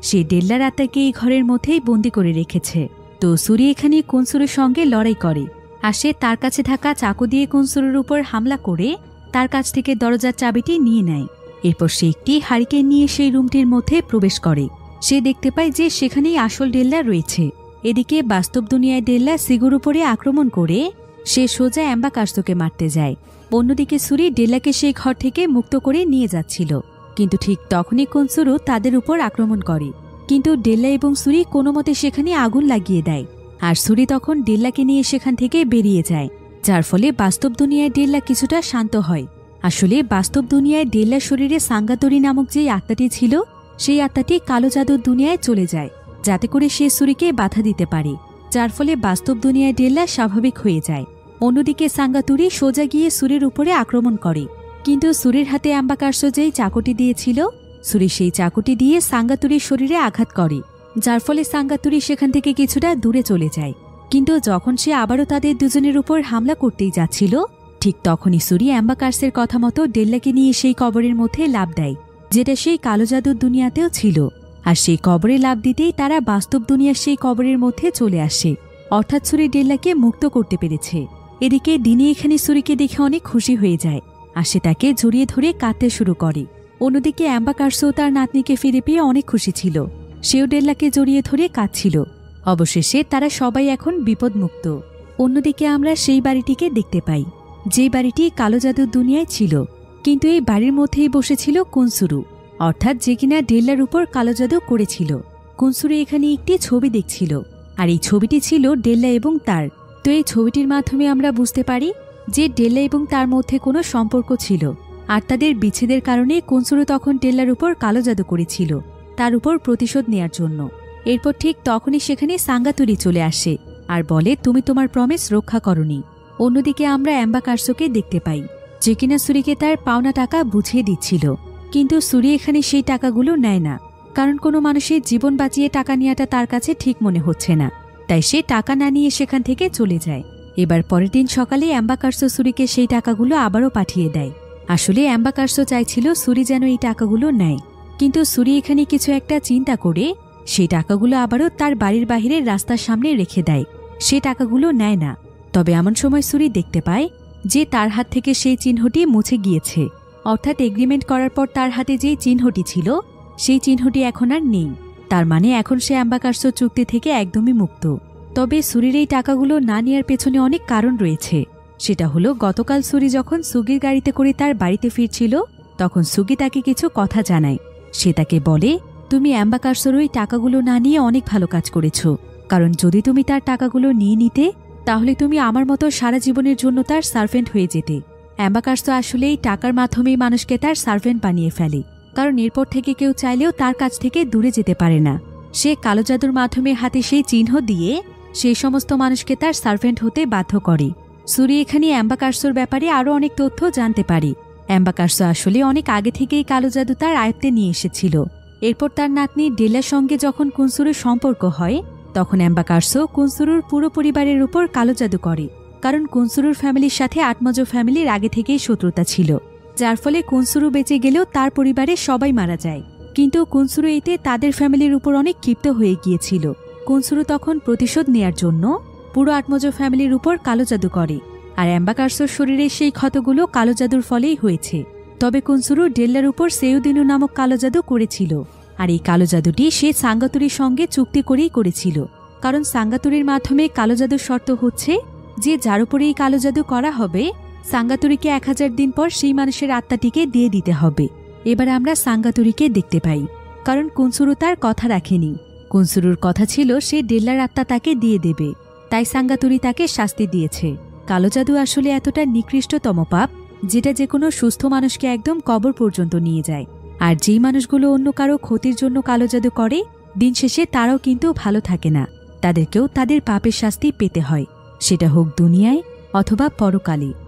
সে ডেল্লার আত্মাকে এই ঘরের মধ্যেই বন্দি করে রেখেছে। তো সুরি এখানে কুনসুরুর সঙ্গে লড়াই করে আর সে তার কাছে থাকা চাকু দিয়ে কুনসুরুর উপর হামলা করে তার কাছ থেকে দরজার চাবিটি নিয়ে নেয়। এরপর সে একটি হারিকেন নিয়ে সেই রুমটির মধ্যে প্রবেশ করে। সে দেখতে পায় যে সেখানেই আসল ডেল্লা রয়েছে। এদিকে বাস্তব দুনিয়ায় ডেল্লা সিগুর উপরে আক্রমণ করে সে সোজা অ্যাম্বাকার্সোকে মারতে যায়। অন্যদিকে সুরি ডেল্লাকে সেই ঘর থেকে মুক্ত করে নিয়ে যাচ্ছিল, কিন্তু ঠিক তখনই কুনসুরু তাদের উপর আক্রমণ করে। কিন্তু ডেল্লা এবং সুরি কোনো মতে সেখানে আগুন লাগিয়ে দেয়, আর সুরি তখন ডেল্লাকে নিয়ে সেখান থেকে বেরিয়ে যায়, যার ফলে বাস্তব দুনিয়ায় ডেল্লা কিছুটা শান্ত হয়। আসলে বাস্তব দুনিয়ায় ডেল্লার শরীরে সাঙ্গাতরি নামক যে আত্মাটি ছিল, সেই আত্মাটি কালো জাদুর দুনিয়ায় চলে যায়, যাতে করে সে সুরিকে বাধা দিতে পারে, যার ফলে বাস্তব দুনিয়ায় ডেল্লা স্বাভাবিক হয়ে যায়। অন্যদিকে সাঙ্গাতুরি সোজা গিয়ে সুরির উপরে আক্রমণ করে, কিন্তু সুরির হাতে অ্যাম্বাকার্সো যেই চাকুটি দিয়েছিল, সুরি সেই চাকুটি দিয়ে সাঙ্গাতুরির শরীরে আঘাত করে, যার ফলে সাঙ্গাতুরি সেখান থেকে কিছুটা দূরে চলে যায়। কিন্তু যখন সে আবারও তাদের দুজনের উপর হামলা করতেই যাচ্ছিল, ঠিক তখনই সুরি অ্যাম্বাকার্সের কথা মতো ডেল্লাকে নিয়ে সেই কবরের মধ্যে লাফ দেয়, যেটা সেই কালো জাদুর দুনিয়াতেও ছিল। আর সেই কবরে লাফ দিতেই তারা বাস্তব দুনিয়ার সেই কবরের মধ্যে চলে আসে, অর্থাৎ সুরি ডেল্লাকে মুক্ত করতে পেরেছে। এদিকে দিনে এখানে সুরিকে দেখে অনেক খুশি হয়ে যায়, আর সে তাকে জড়িয়ে ধরে কাঁদতে শুরু করে। অন্যদিকে অ্যাম্বাকার্সো তার নাতনিকে ফিরে পেয়ে অনেক খুশি ছিল, সেও ডেল্লাকে জড়িয়ে ধরে কাঁদছিল। অবশেষে তারা সবাই এখন বিপদমুক্ত। অন্যদিকে আমরা সেই বাড়িটিকে দেখতে পাই, যে বাড়িটি কালো জাদুর দুনিয়ায় ছিল, কিন্তু এই বাড়ির মধ্যেই বসেছিল কুনসুরু, অর্থাৎ যে কিনা ডেল্লার উপর কালো জাদু করেছিল। কুনসুরু এখানে একটি ছবি দেখছিল, আর এই ছবিটি ছিল ডেল্লা এবং তার। তো এই ছবিটির মাধ্যমে আমরা বুঝতে পারি যে ডেল্লা এবং তার মধ্যে কোনো সম্পর্ক ছিল, আর তাদের বিচ্ছেদের কারণে কুনসুরু তখন ডেল্লার উপর কালো জাদু করেছিল, তার উপর প্রতিশোধ নেয়ার জন্য। এরপর ঠিক তখনই সেখানে সাঙ্গাতুরি চলে আসে আর বলে, তুমি তোমার প্রমিস রক্ষা করনি। অন্যদিকে আমরা অ্যাম্বাকার্সোকে দেখতে পাই, যে কিনা সুরিকে তার পাওনা টাকা বুঝিয়ে দিচ্ছিল, কিন্তু সুরি এখানে সেই টাকাগুলো নেয় না, কারণ কোনো মানুষের জীবন বাঁচিয়ে টাকা নেওয়াটা তার কাছে ঠিক মনে হচ্ছে না, তাই সে টাকা না নিয়ে সেখান থেকে চলে যায়। এবার পরের দিন সকালে অ্যাম্বাকার্সো সুরিকে সেই টাকাগুলো আবারও পাঠিয়ে দেয়। আসলে অ্যাম্বাকার্সো চাইছিল সুরি যেন এই টাকাগুলো নেয়, কিন্তু সুরি এখানে কিছু একটা চিন্তা করে সেই টাকাগুলো আবারও তার বাড়ির বাহিরের রাস্তার সামনে রেখে দেয়। সে টাকাগুলো নেয় না। তবে এমন সময় সুরি দেখতে পায় যে তার হাত থেকে সেই চিহ্নটি মুছে গিয়েছে, অর্থাৎ এগ্রিমেন্ট করার পর তার হাতে যে চিহ্নটি ছিল, সেই চিহ্নটি এখন আর নেই। তার মানে এখন সে অ্যাম্বাকার্সো চুক্তি থেকে একদমই মুক্ত। তবে সুরির এই টাকাগুলো না নেওয়ার পেছনে অনেক কারণ রয়েছে। সেটা হলো, গতকাল সুরি যখন সুগির গাড়িতে করে তার বাড়িতে ফিরছিল, তখন সুগি তাকে কিছু কথা জানায়। সে তাকে বলে, তুমি অ্যাম্বাকার্সোর ওই টাকাগুলো না নিয়ে অনেক ভালো কাজ করেছ, কারণ যদি তুমি তার টাকাগুলো নিয়ে নিতে, তাহলে তুমি আমার মতো সারা জীবনের জন্য তার সার্ভেন্ট হয়ে যেতে। অ্যাম্বাকার্সো আসলে এই টাকার মাধ্যমেই মানুষকে তার সার্ভেন্ট বানিয়ে ফেলে, কারণ এরপর থেকে কেউ চাইলেও তার কাছ থেকে দূরে যেতে পারে না। সে কালো জাদুর মাধ্যমে হাতে সেই চিহ্ন দিয়ে সেই সমস্ত মানুষকে তার সার্ভেন্ট হতে বাধ্য করে। সুরি এখানে অ্যাম্বাকার্সোর ব্যাপারে আরও অনেক তথ্য জানতে পারে। অ্যাম্বাকার্সো আসলে অনেক আগে থেকেই কালো জাদু তার আয়ত্তে নিয়ে এসেছিল। এরপর তার নাতনি ডেল্লার সঙ্গে যখন কুনসুরুর সম্পর্ক হয়, তখন অ্যাম্বাকার্সো কুনসুরুর পুরো পরিবারের উপর কালো জাদু করে, কারণ কুনসুরুর ফ্যামিলির সাথে আটমজো ফ্যামিলির আগে থেকেই শত্রুতা ছিল, যার ফলে কুনসুরু বেঁচে গেলেও তার পরিবারের সবাই মারা যায়। কিন্তু কুনসুরু এতে তাদের ফ্যামিলির উপর অনেক ক্ষিপ্ত হয়ে গিয়েছিল। কুনসুরু তখন প্রতিশোধ নেয়ার জন্য পুরো আটমজো ফ্যামিলির উপর কালো জাদু করে, আর অ্যাম্বাকার্সোর শরীরের সেই ক্ষতগুলো কালো জাদুর ফলেই হয়েছে। তবে কুনসুরু ডেল্লার উপর সেউদিনু নামক কালো জাদু করেছিল, আর এই কালো জাদুটি সে সাঙ্গাতুরির সঙ্গে চুক্তি করেই করেছিল, কারণ সাঙ্গাতুরির মাধ্যমে কালো জাদুর শর্ত হচ্ছে যে যার উপরে এই কালো জাদু করা হবে, সাঙ্গাতুরিকে এক হাজার দিন পর সেই মানুষের আত্মাটিকে দিয়ে দিতে হবে। এবার আমরা সাঙ্গাতুরিকে দেখতে পাই, কারণ কুনসুরু তার কথা রাখেনি। কুনসুরুর কথা ছিল সে ডেল্লার আত্মা তাকে দিয়ে দেবে, তাই সাঙ্গাতুরি তাকে শাস্তি দিয়েছে। কালো জাদু আসলে এতটা নিকৃষ্টতম পাপ, যেটা যে কোনো সুস্থ মানুষকে একদম কবর পর্যন্ত নিয়ে যায়। আর যেই মানুষগুলো অন্য কারো ক্ষতির জন্য কালো জাদু করে, দিন শেষে তারাও কিন্তু ভালো থাকে না, তাদেরকেও তাদের পাপের শাস্তি পেতে হয়, সেটা হোক দুনিয়ায় অথবা পরকালে।